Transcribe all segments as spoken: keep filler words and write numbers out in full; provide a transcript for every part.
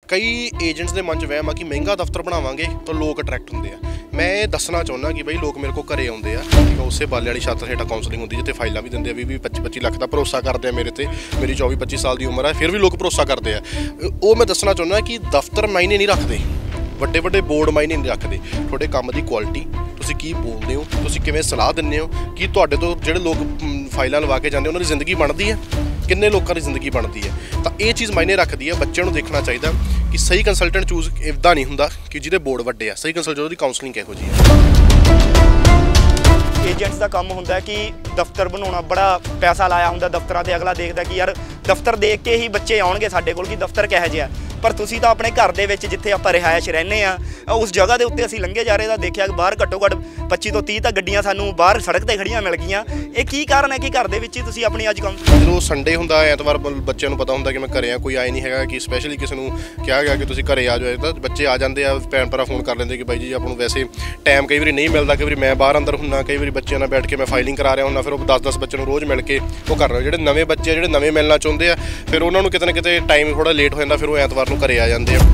कई एजेंट्स के मन च वहम आ कि महंगा दफ्तर बनावांगे तो लोग अट्रैक्ट होंगे आ। मैं ये दसना चाहुंदा कि बई लोग मेरे को घरे आउंदे आ, उस बाले वाली छत्त हेठ काउंसलिंग होंदी जिते फाइलां भी दिंदे आ, भी पच्ची पच्ची लख का भरोसा करते हैं मेरे ते। मेरी चौबी पच्ची साल की उम्र है फिर भी लोग भरोसा करते हैं। वो मैं दसना चाहुंदा कि दफ्तर मायने नहीं रखते, ਵੱਡੇ ਵੱਡੇ बोर्ड मायने नहीं रखते। ਤੁਹਾਡੇ ਕੰਮ ਦੀ ਕੁਆਲਿਟੀ, ਤੁਸੀਂ ਕੀ ਬੋਲਦੇ ਹੋ, ਤੁਸੀਂ ਕਿਵੇਂ ਸਲਾਹ ਦਿੰਦੇ ਹੋ, ਕਿ ਤੁਹਾਡੇ ਤੋਂ ਜਿਹੜੇ ਲੋਕ ਫਾਈਲਾਂ ਲਵਾ ਕੇ ਜਾਂਦੇ ਉਹਨਾਂ ਦੀ ਜ਼ਿੰਦਗੀ ਬਣਦੀ ਹੈ, ਕਿੰਨੇ ਲੋਕਾਂ ਦੀ ਜ਼ਿੰਦਗੀ ਬਣਦੀ ਹੈ। ਤਾਂ ਇਹ ਚੀਜ਼ ਮਾਇਨੇ ਰੱਖਦੀ ਹੈ। ਬੱਚਿਆਂ ਨੂੰ ਦੇਖਣਾ ਚਾਹੀਦਾ ਕਿ ਸਹੀ ਕੰਸਲਟੈਂਟ ਚੂਜ਼ ਇੱਦਾਂ ਨਹੀਂ ਹੁੰਦਾ ਕਿ ਜਿਹਦੇ ਬੋਰਡ ਵੱਡੇ ਆ। ਸਹੀ ਕੰਸਲਟੈਂਟ ਉਹਦੀ ਕਾਉਂਸਲਿੰਗ ਕਿਹੋ ਜਿਹੀ ਹੈ। एजेंट्स का काम होंदा है कि दफ्तर बनाना, बड़ा पैसा लाया होंदा दफ्तरां ते, अगला देखदा कि यार दफ्तर देख के ही बच्चे आउणगे साडे कोल कि दफ्तर किहो जिहा। पर तुसीं तां अपने घर दे विच जिथे आपां रिहायश रहने आ उस जगह दे उत्ते असीं लंघे जा रहे तां देखिआ कि बाहर घट्टो घट्ट पच्ची तो तीह तां गड्डियां सानूं बाहर सड़क ते खड़ियां मिल गईਆਂ। ਇਹ ਕੀ ਕਾਰਨ ਹੈ ਕਿ ਘਰ ਦੇ ਵਿੱਚ ਹੀ ਤੁਸੀਂ ਆਪਣੀ ਅੱਜ ਕੰਮ ਜਦੋਂ ਸੰਡੇ ਹੁੰਦਾ ਐਤਵਾਰ ਬੱਚਿਆਂ ਨੂੰ ਪਤਾ ਹੁੰਦਾ ਕਿ ਮੈਂ ਘਰੇ ਆ, ਕੋਈ ਆਏ ਨਹੀਂ ਹੈਗਾ ਕਿ ਸਪੈਸ਼ਲੀ ਕਿਸੇ ਨੂੰ ਕਿਹਾ ਗਿਆ ਕਿ ਤੁਸੀਂ ਘਰੇ ਆ ਜਾਓ, ਤਾਂ ਬੱਚੇ ਆ ਜਾਂਦੇ ਆ। ਭੈਣ ਭਰਾ ਫੋਨ ਕਰ ਲੈਂਦੇ ਕਿ ਬਾਈ ਜੀ ਆਪਾਂ ਨੂੰ ਵੈਸੇ ਟਾਈਮ ਕਈ ਵਾਰੀ ਨਹੀਂ ਮਿਲਦਾ, ਕਈ ਵਾਰੀ ਮੈਂ ਬਾਹਰ ਅੰਦਰ ਹੁੰਨਾ, ਕਈ ਵਾਰੀ ਬੱਚਿਆਂ ਨਾਲ ਬੈਠ ਕੇ ਮੈਂ ਫਾਈਲਿੰਗ ਕਰਾ ਰਿਹਾ ਹੁੰਦਾ, ਫਿਰ ਉਹ ਦਸ ਦਸ ਬੱਚਿਆਂ ਨੂੰ ਰੋਜ਼ ਮਿਲ ਕੇ ਉਹ ਕਰ ਰਹੇ। ਜਿਹੜੇ ਨਵੇਂ ਬੱਚੇ ਜਿਹੜੇ ਨਵੇਂ ਮਿਲਣਾ ਚਾਹੁੰਦੇ ਆ ਫਿਰ ਉਹਨਾਂ ਨੂੰ ਕਿਤੇ ਨਾ ਕਿਤੇ ਟਾਈਮ ਥੋੜ੍ਹਾ ਲੇਟ ਹੋ ਜਾਂਦਾ, ਫਿਰ ਉਹ ਐਤਵਾਰ ਨੂੰ ਘਰੇ ਆ ਜਾਂਦੇ ਆ।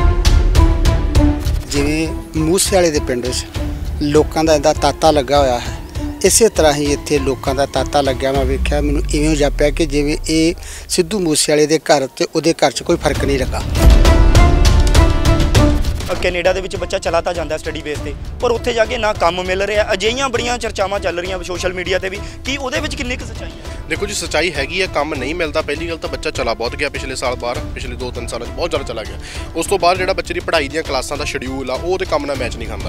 ਜਿਵੇਂ ਮੂਸੇ ਵਾਲੇ ਦੇ ਪਿੰਡ ਵਿੱਚ ਲੋਕਾਂ ਦਾ ਇਹਦਾ ਤਾਤਾ ਲੱਗਾ ਹੋਇਆ ਹੈ, ਇਸੇ ਤਰ੍ਹਾਂ ਹੀ ਇੱਥੇ ਲੋਕਾਂ ਦਾ ਤਾਤਾ ਲੱਗਿਆ। ਮੈਂ ਵੇਖਿਆ, ਮੈਨੂੰ ਇਵੇਂ ਜਾਪਿਆ ਕਿ ਜਿਵੇਂ ਇਹ ਸਿੱਧੂ ਮੂਸੇ ਵਾਲੇ ਦੇ ਘਰ ਤੇ ਉਹਦੇ ਘਰ 'ਚ ਕੋਈ ਫਰਕ ਨਹੀਂ ਲੱਗਾ। ਕੈਨੇਡਾ ਦੇ ਵਿੱਚ ਬੱਚਾ ਚਲਾ ਤਾਂ ਜਾਂਦਾ ਸਟੱਡੀ ਬੇਸ ਤੇ, ਪਰ ਉੱਥੇ ਜਾ ਕੇ ਨਾ ਕੰਮ ਮਿਲ ਰਿਹਾ। ਅਜਿਹੀਆਂ ਬੜੀਆਂ ਚਰਚਾਵਾਂ ਚੱਲ ਰਹੀਆਂ ਸੋਸ਼ਲ ਮੀਡੀਆ ਤੇ ਵੀ, ਕਿ ਉਹਦੇ ਵਿੱਚ ਕਿੰਨੀ ਕੁ ਸੱਚਾਈ ਹੈ? ਦੇਖੋ ਜੀ, ਸੱਚਾਈ ਹੈਗੀ ਹੈ, ਕੰਮ ਨਹੀਂ ਮਿਲਦਾ। ਪਹਿਲੀ ਗੱਲ ਤਾਂ ਬੱਚਾ ਚਲਾ ਬਹੁਤ ਗਿਆ ਪਿਛਲੇ ਸਾਲ ਬਾਹਰ, ਪਿਛਲੇ ਦੋ ਤਿੰਨ ਸਾਲਾਂ 'ਚ ਬਹੁਤ ਜ਼ਿਆਦਾ ਚਲਾ ਗਿਆ। ਉਸ ਤੋਂ ਬਾਅਦ ਜਿਹੜਾ ਬੱਚੇ ਦੀ ਪੜ੍ਹਾਈ ਦੀਆਂ ਕਲਾਸਾਂ ਦਾ ਸ਼ਡਿਊਲ ਆ ਉਹ ਤੇ ਕੰਮ ਨਾਲ ਮੈਚ ਨਹੀਂ ਖਾਂਦਾ।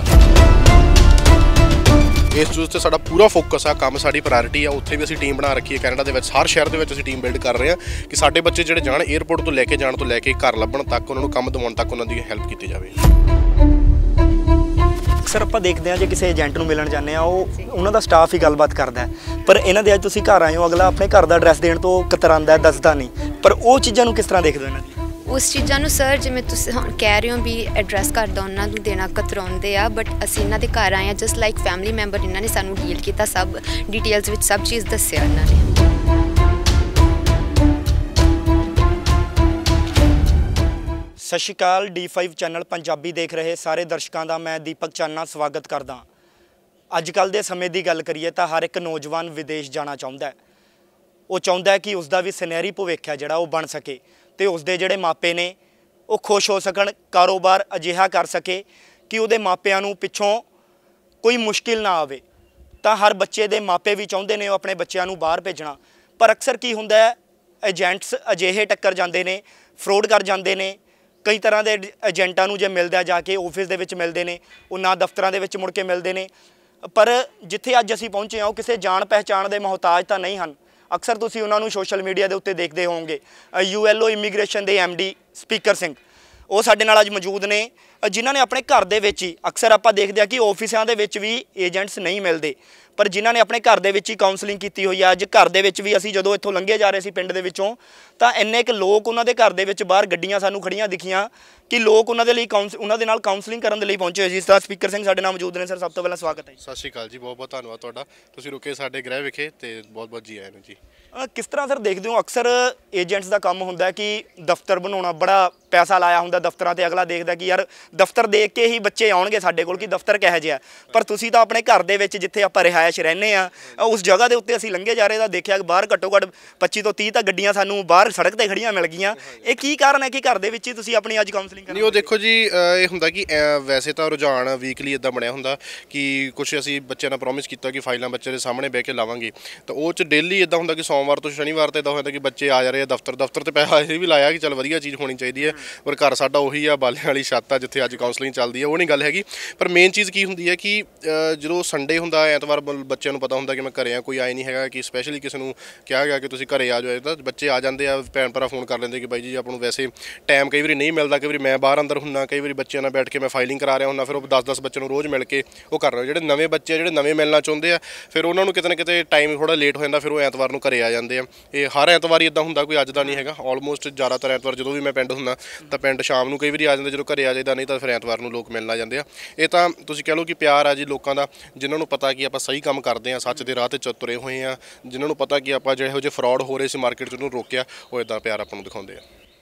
ਇਸ ਚੀਜ਼ 'ਤੇ ਸਾਡਾ ਪੂਰਾ ਫੋਕਸ ਆ, ਕੰਮ ਸਾਡੀ ਪ੍ਰਾਇਰਟੀ ਆ। ਉੱਥੇ ਵੀ ਅਸੀਂ ਟੀਮ ਬਣਾ ਰੱਖੀ ਹੈ ਕੈਨੇਡਾ ਦੇ ਵਿੱਚ, ਹਰ ਸ਼ਹਿਰ ਦੇ ਵਿੱਚ ਅਸੀਂ ਟੀਮ ਬਿਲਡ ਕਰ ਰਹੇ ਹਾਂ ਕਿ ਸਾਡੇ ਬੱਚੇ ਜਿਹੜੇ ਜਾਣ ਏਅਰਪੋਰਟ ਤੋਂ ਲੈ ਕੇ ਜਾਣ ਤੋਂ ਲੈ ਕੇ ਘਰ ਲੱਭਣ ਤੱਕ, ਉਹਨਾਂ ਨੂੰ ਕੰਮ ਦਿਵਾਉਣ ਤੱਕ ਉਹਨਾਂ ਦੀ ਹੈਲਪ ਕੀਤੀ ਜਾਵੇ। ਅਕਸਰ ਆਪਾਂ ਦੇਖਦੇ ਹਾਂ ਜੇ ਕਿਸੇ ਏਜੰਟ ਨੂੰ ਮਿਲਣ ਜਾਂਦੇ ਆ, ਉਹ ਉਹਨਾਂ ਦਾ ਸਟਾਫ ਹੀ ਗੱਲਬਾਤ ਕਰਦਾ ਹੈ, ਪਰ ਇਹਨਾਂ ਦੇ ਅੱਜ ਤੁਸੀਂ ਘਰ ਆਏ ਹੋ, ਅਗਲਾ ਆਪਣੇ ਘਰ ਦਾ ਐਡਰੈਸ ਦੇਣ ਤੋਂ ਕਤਰਾਉਂਦਾ, ਦੱਸਦਾ ਨਹੀਂ। ਪਰ ਉਹ ਚੀਜ਼ਾਂ ਨੂੰ ਕਿਸ ਤਰ੍ਹਾਂ ਦੇਖਦੇ ਹੋ ਇਹਨਾਂ ਦੀ? ਉਸ ਚੀਜ਼ਾਂ ਨੂੰ ਸਰ, ਜਿਵੇਂ ਤੁਸੀਂ ਹੁਣ ਕਹਿ ਰਹੇ ਹੋ ਵੀ ਐਡਰੈਸ ਘਰ ਦਾ ਉਹਨਾਂ ਨੂੰ ਦੇਣਾ ਕਤਰਾਉਂਦੇ ਆ, ਬਟ ਅਸੀਂ ਇਹਨਾਂ ਦੇ ਘਰ ਆਏ ਆ ਜਸਟ ਲਾਈਕ ਫੈਮਿਲੀ ਮੈਂਬਰ। ਇਹਨਾਂ ਨੇ ਸਾਨੂੰ ਡੀਲ ਕੀਤਾ, ਸਭ ਡਿਟੇਲਸ ਵਿੱਚ ਸਭ ਚੀਜ਼ ਦੱਸਿਆ ਇਹਨਾਂ ਨੇ। Sat Shri Akal, D five channel Punjabi ਦੇਖ ਰਹੇ ਸਾਰੇ ਦਰਸ਼ਕਾਂ ਦਾ ਮੈਂ ਦੀਪਕ ਚਾਨਣਾ ਸਵਾਗਤ ਕਰਦਾ। ਅੱਜ ਕੱਲ੍ਹ ਦੇ ਸਮੇਂ ਦੀ ਗੱਲ ਕਰੀਏ ਤਾਂ ਹਰ ਇੱਕ ਨੌਜਵਾਨ ਵਿਦੇਸ਼ ਜਾਣਾ ਚਾਹੁੰਦਾ ਹੈ। ਉਹ ਚਾਹੁੰਦਾ ਹੈ ਕਿ ਉਸਦਾ ਵੀ ਸੁਨਹਿਰੀ ਭਵਿੱਖ ਹੈ ਜਿਹੜਾ ਉਹ ਬਣ ਸਕੇ, ਅਤੇ ਉਸਦੇ ਜਿਹੜੇ ਮਾਪੇ ਨੇ ਉਹ ਖੁਸ਼ ਹੋ ਸਕਣ, ਕਾਰੋਬਾਰ ਅਜਿਹਾ ਕਰ ਸਕੇ ਕਿ ਉਹਦੇ ਮਾਪਿਆਂ ਨੂੰ ਪਿੱਛੋਂ ਕੋਈ ਮੁਸ਼ਕਿਲ ਨਾ ਆਵੇ। ਤਾਂ ਹਰ ਬੱਚੇ ਦੇ ਮਾਪੇ ਵੀ ਚਾਹੁੰਦੇ ਨੇ ਉਹ ਆਪਣੇ ਬੱਚਿਆਂ ਨੂੰ ਬਾਹਰ ਭੇਜਣਾ, ਪਰ ਅਕਸਰ ਕੀ ਹੁੰਦਾ ਹੈ, ਏਜੰਟਸ ਅਜਿਹੇ ਟੱਕਰ ਜਾਂਦੇ ਨੇ, ਫਰੋਡ ਕਰ ਜਾਂਦੇ ਨੇ। ਕਈ ਤਰ੍ਹਾਂ ਦੇ ਏਜੰਟਾਂ ਨੂੰ ਜੇ ਮਿਲਦਾ ਜਾ ਕੇ ਆਫਿਸ ਦੇ ਵਿੱਚ ਮਿਲਦੇ ਨੇ, ਉਹ ਨਾ ਦਫ਼ਤਰਾਂ ਦੇ ਵਿੱਚ ਮੁੜ ਕੇ ਮਿਲਦੇ ਨੇ। ਪਰ ਜਿੱਥੇ ਅੱਜ ਅਸੀਂ ਪਹੁੰਚੇ ਹਾਂ ਉਹ ਕਿਸੇ ਜਾਣ ਪਹਿਚਾਣ ਦੇ ਮੁਹਤਾਜ ਤਾਂ ਨਹੀਂ ਹਨ। ਅਕਸਰ ਤੁਸੀਂ ਉਹਨਾਂ ਨੂੰ ਸੋਸ਼ਲ ਮੀਡੀਆ ਦੇ ਉੱਤੇ ਦੇਖਦੇ ਹੋਵੋਗੇ। ਯੂ ਐਲ ਓ ਇਮੀਗ੍ਰੇਸ਼ਨ ਦੇ ਐਮ ਡੀ ਸਪੀਕਰ ਸਿੰਘ, ਉਹ ਸਾਡੇ ਨਾਲ ਅੱਜ ਮੌਜੂਦ ਨੇ, ਜਿਨ੍ਹਾਂ ਨੇ ਆਪਣੇ ਘਰ ਦੇ ਵਿੱਚ ਹੀ, ਅਕਸਰ ਆਪਾਂ ਦੇਖਦੇ ਹਾਂ ਕਿ ਆਫਿਸਾਂ ਦੇ ਵਿੱਚ ਵੀ ਏਜੰਟਸ ਨਹੀਂ ਮਿਲਦੇ, ਪਰ ਜਿਨ੍ਹਾਂ ਨੇ ਆਪਣੇ ਘਰ ਦੇ ਵਿੱਚ ਹੀ ਕਾਉਂਸਲਿੰਗ ਕੀਤੀ ਹੋਈ ਆ। ਅੱਜ ਘਰ ਦੇ ਵਿੱਚ ਵੀ ਅਸੀਂ ਜਦੋਂ ਇੱਥੋਂ ਲੰਘੇ ਜਾ ਰਹੇ ਸੀ ਪਿੰਡ ਦੇ ਵਿੱਚੋਂ, ਤਾਂ ਇੰਨੇ ਕੁ ਲੋਕ ਉਹਨਾਂ ਦੇ ਘਰ ਦੇ ਵਿੱਚ ਬਾਹਰ ਗੱਡੀਆਂ ਸਾਨੂੰ ਖੜੀਆਂ ਦਿਖੀਆਂ ਕਿ ਲੋਕ ਉਹਨਾਂ ਦੇ ਲਈ ਕਾਉਂਸ ਉਹਨਾਂ ਦੇ ਨਾਲ ਕਾਉਂਸਲਿੰਗ ਕਰਨ ਦੇ ਲਈ ਪਹੁੰਚੇ ਹੋਏ ਸੀ। ਤਾਂ ਸਪੀਕਰ ਸਿੰਘ ਸਾਡੇ ਨਾਲ ਮੌਜੂਦ ਨੇ। ਸਰ, ਸਭ ਤੋਂ ਪਹਿਲਾਂ ਸਵਾਗਤ ਹੈ ਜੀ। ਸਤਿ ਸ਼੍ਰੀ ਅਕਾਲ ਜੀ, ਬਹੁਤ ਬਹੁਤ ਧੰਨਵਾਦ ਤੁਹਾਡਾ, ਤੁਸੀਂ ਰੁਕੇ ਸਾਡੇ ਗ੍ਰਹਿ ਵਿਖੇ, ਅਤੇ ਬਹੁਤ ਬਹੁਤ ਜੀ ਆਇਆਂ ਨੂੰ ਜੀ। ਕਿਸ ਤਰ੍ਹਾਂ ਸਰ ਦੇਖਦੇ ਹੋ, ਅਕਸਰ ਏਜੰਟਸ ਦਾ ਕੰਮ ਹੁੰਦਾ ਕਿ ਦਫ਼ਤਰ ਬਣਾਉਣਾ, ਬੜਾ ਪੈਸਾ ਲਾਇਆ ਹੁੰਦਾ ਦਫ਼ਤਰਾਂ ਤੇ, ਅਗਲਾ ਦੇਖਦਾ ਕਿ ਯਾਰ ਦਫ਼ਤਰ ਦੇਖ ਕੇ ਹੀ ਬੱਚੇ ਆਉਣਗੇ ਸਾਡੇ ਕੋਲ ਕਿ ਦਫ਼ਤਰ ਕਿਹੋ ਜਿਹਾ। ਪਰ ਤੁਸੀਂ ਤਾਂ ਆਪਣੇ ਘਰ ਦੇ ਵਿੱਚ ਜਿੱਥੇ ਆਪਾਂ ਰਿਹਾਇਸ਼ ਰਹਿੰਦੇ ਆ ਉਸ ਜਗ੍ਹਾ ਦੇ ਉੱਤੇ ਅਸੀਂ ਲੰਘੇ ਜਾ ਰਹੇ ਤਾਂ ਦੇਖਿਆ ਕਿ ਬਾਹਰ ਘੱਟੋ ਘੱਟ ਪੱਚੀ ਤੋਂ ਤੀਹ ਤਾਂ ਗੱਡੀਆਂ ਸਾਨੂੰ ਬਾਹਰ ਸੜਕ ਤੇ ਖੜੀਆਂ ਮਿਲ ਗਈਆਂ। ਇਹ ਕੀ ਕਾਰਨ ਹੈ ਕਿ ਘਰ ਦੇ ਵਿੱਚ ਹੀ ਤੁਸੀਂ ਆਪਣੀ ਅੱਜ ਕਾਉਂਸਲਿੰਗ ਕਰਨੀ? ਉਹ ਦੇਖੋ ਜੀ, ਇਹ ਹੁੰਦਾ ਕਿ ਵੈਸੇ ਤਾਂ ਰੁਝਾਨ ਵੀਕਲੀ ਇੱਦਾਂ ਬਣਿਆ ਹੁੰਦਾ ਕਿ ਕੁਛ ਅਸੀਂ ਬੱਚਿਆਂ ਨਾਲ ਪ੍ਰੋਮਿਸ ਕੀਤਾ ਕਿ ਫਾਈਲਾਂ ਬੱਚੇ ਦੇ ਸਾਹਮਣੇ ਬਹਿ ਕੇ ਲਾਵਾਂਗੇ, ਤਾਂ ਉਹ 'ਚ ਡੇਲੀ ਇੱਦਾਂ ਹੁੰਦਾ ਕਿ ਸੋਮਵਾਰ ਤੋਂ ਸ਼ਨੀਵਾਰ ਤੇ ਇੱਦਾਂ ਹੁੰਦਾ ਕਿ ਬੱਚੇ ਆ ਜਾ ਰਹੇ ਆ ਦਫ਼ਤਰ ਦਫ਼ਤਰ ਤੇ ਪੈਸਾ ਅਸੀਂ ਵੀ ਲਾਇਆ ਕਿ ਚੱਲ ਵਧੀਆ ਚੀਜ਼ ਹੋਣੀ ਚਾਹੀਦੀ ਹੈ, ਪਰ ਘਰ ਸਾਡਾ ਉਹੀ ਆ ਬਾਲਿਆਂ ਵਾਲੀ ਛੱਤ ਆ ਜਿੱਥੇ ਅੱਜ ਕਾਉਂਸਲਿੰਗ ਚੱਲਦੀ ਹੈ। ਉਹ ਨਹੀਂ ਗੱਲ ਹੈਗੀ। ਪਰ ਮੇਨ ਚੀਜ਼ ਕੀ ਹੁੰਦੀ ਹੈ ਕਿ ਜਦੋਂ ਸੰਡੇ ਹੁੰਦਾ ਐਤਵਾਰ ਬੱਚਿਆਂ ਨੂੰ ਪਤਾ ਹੁੰਦਾ ਕਿ ਮੈਂ ਘਰੇ ਆ, ਕੋਈ ਆਏ ਨਹੀਂ ਹੈਗਾ ਕਿ ਸਪੈਸ਼ਲੀ ਕਿਸੇ ਨੂੰ ਕਿਹਾ ਗਿਆ ਕਿ ਤੁਸੀਂ ਘਰੇ ਆ ਜਾਓ, ਤਾਂ ਬੱਚੇ ਆ ਜਾਂਦੇ ਆ। ਭੈਣ ਭਰਾ ਫੋਨ ਕਰ ਲੈਂਦੇ ਕਿ ਬਾਈ ਜੀ ਆਪਾਂ ਨੂੰ ਵੈਸੇ ਟਾਈਮ ਕਈ ਵਾਰੀ ਨਹੀਂ ਮਿਲਦਾ, ਕਈ ਵਾਰੀ ਮੈਂ ਬਾਹਰ ਅੰਦਰ ਹੁੰਨਾ, ਕਈ ਵਾਰੀ ਬੱਚਿਆਂ ਨਾਲ ਬੈਠ ਕੇ ਮੈਂ ਫਾਈਲਿੰਗ ਕਰਾ ਰਿਹਾ ਹੁੰਦਾ, ਫਿਰ ਉਹ ਦਸ ਦਸ ਬੱਚਿਆਂ ਨੂੰ ਰੋਜ਼ ਮਿਲ ਕੇ ਉਹ ਕਰ ਰਹੇ। ਜਿਹੜੇ ਨਵੇਂ ਬੱਚੇ ਜਿਹੜੇ ਨਵੇਂ ਮਿਲਣਾ ਚਾਹੁੰਦੇ ਆ ਫਿਰ ਉਹਨਾਂ ਨੂੰ ਕਿਤੇ ਨਾ ਕਿਤੇ ਟਾਈਮ ਥੋੜ੍ਹਾ ਲੇਟ ਹੋ ਜਾਂਦਾ, ਫਿਰ ਉਹ ਐਤਵਾਰ ਨੂੰ ਘਰੇ ਆ ਜਾਂਦੇ ਆ। ਇਹ ਹਰ ਐਤਵਾਰ ਇੱਦਾਂ ਹੁੰਦਾ, ਕੋਈ ਅੱਜ ਦਾ ਨਹੀਂ ਹੈਗਾ। ਆਲਮੋਸਟ ਜ਼ਿਆਦਾਤਰ ਐਤਵਾਰ ਜਦੋਂ ਵੀ ਮੈਂ ਪਿੰਡ ਹੁੰਦਾ ਤਾਂ ਪਿੰਡ ਸ਼ਾਮ ਨੂੰ ਕਈ ਵਾਰੀ ਆ ਜਾਂਦੇ, ਜਦੋਂ ਘਰੇ ਆ ਜਾਈਦਾ, ਨਹੀਂ ਤਾਂ ਫਿਰ ਐਤਵਾਰ ਨੂੰ ਲੋਕ ਮਿਲਣ ਆ ਜਾਂਦੇ ਆ। ਇਹ ਤਾਂ ਤੁਸੀਂ ਕਹਿ ਲਓ ਕਿ ਪਿਆਰ ਆ ਜੀ ਲੋਕਾਂ ਦਾ, ਜਿਨ੍ਹਾਂ ਨੂੰ ਪਤਾ ਕਿ ਆਪਾਂ ਸਹੀ ਕੰਮ ਕਰਦੇ ਹਾਂ, ਸੱਚ ਦੇ ਰਾਹ 'ਤੇ ਤੁਰੇ ਹੋਏ ਹਾਂ, ਜਿਨ੍ਹਾਂ ਨੂੰ ਪਤਾ ਕਿ ਆਪਾਂ ਜਿਹੋ ਜਿਹੇ ਫਰੋਡ ਹੋ ਰਹੇ ਸੀ ਮਾਰਕੀਟ 'ਚ ਉਹਨੂੰ ਰੋਕਿਆ, ਉਹ ਇੱਦਾਂ ਪਿਆਰ ਆਪਾਂ ਨੂੰ ਦਿਖਾਉਂਦੇ ਆ।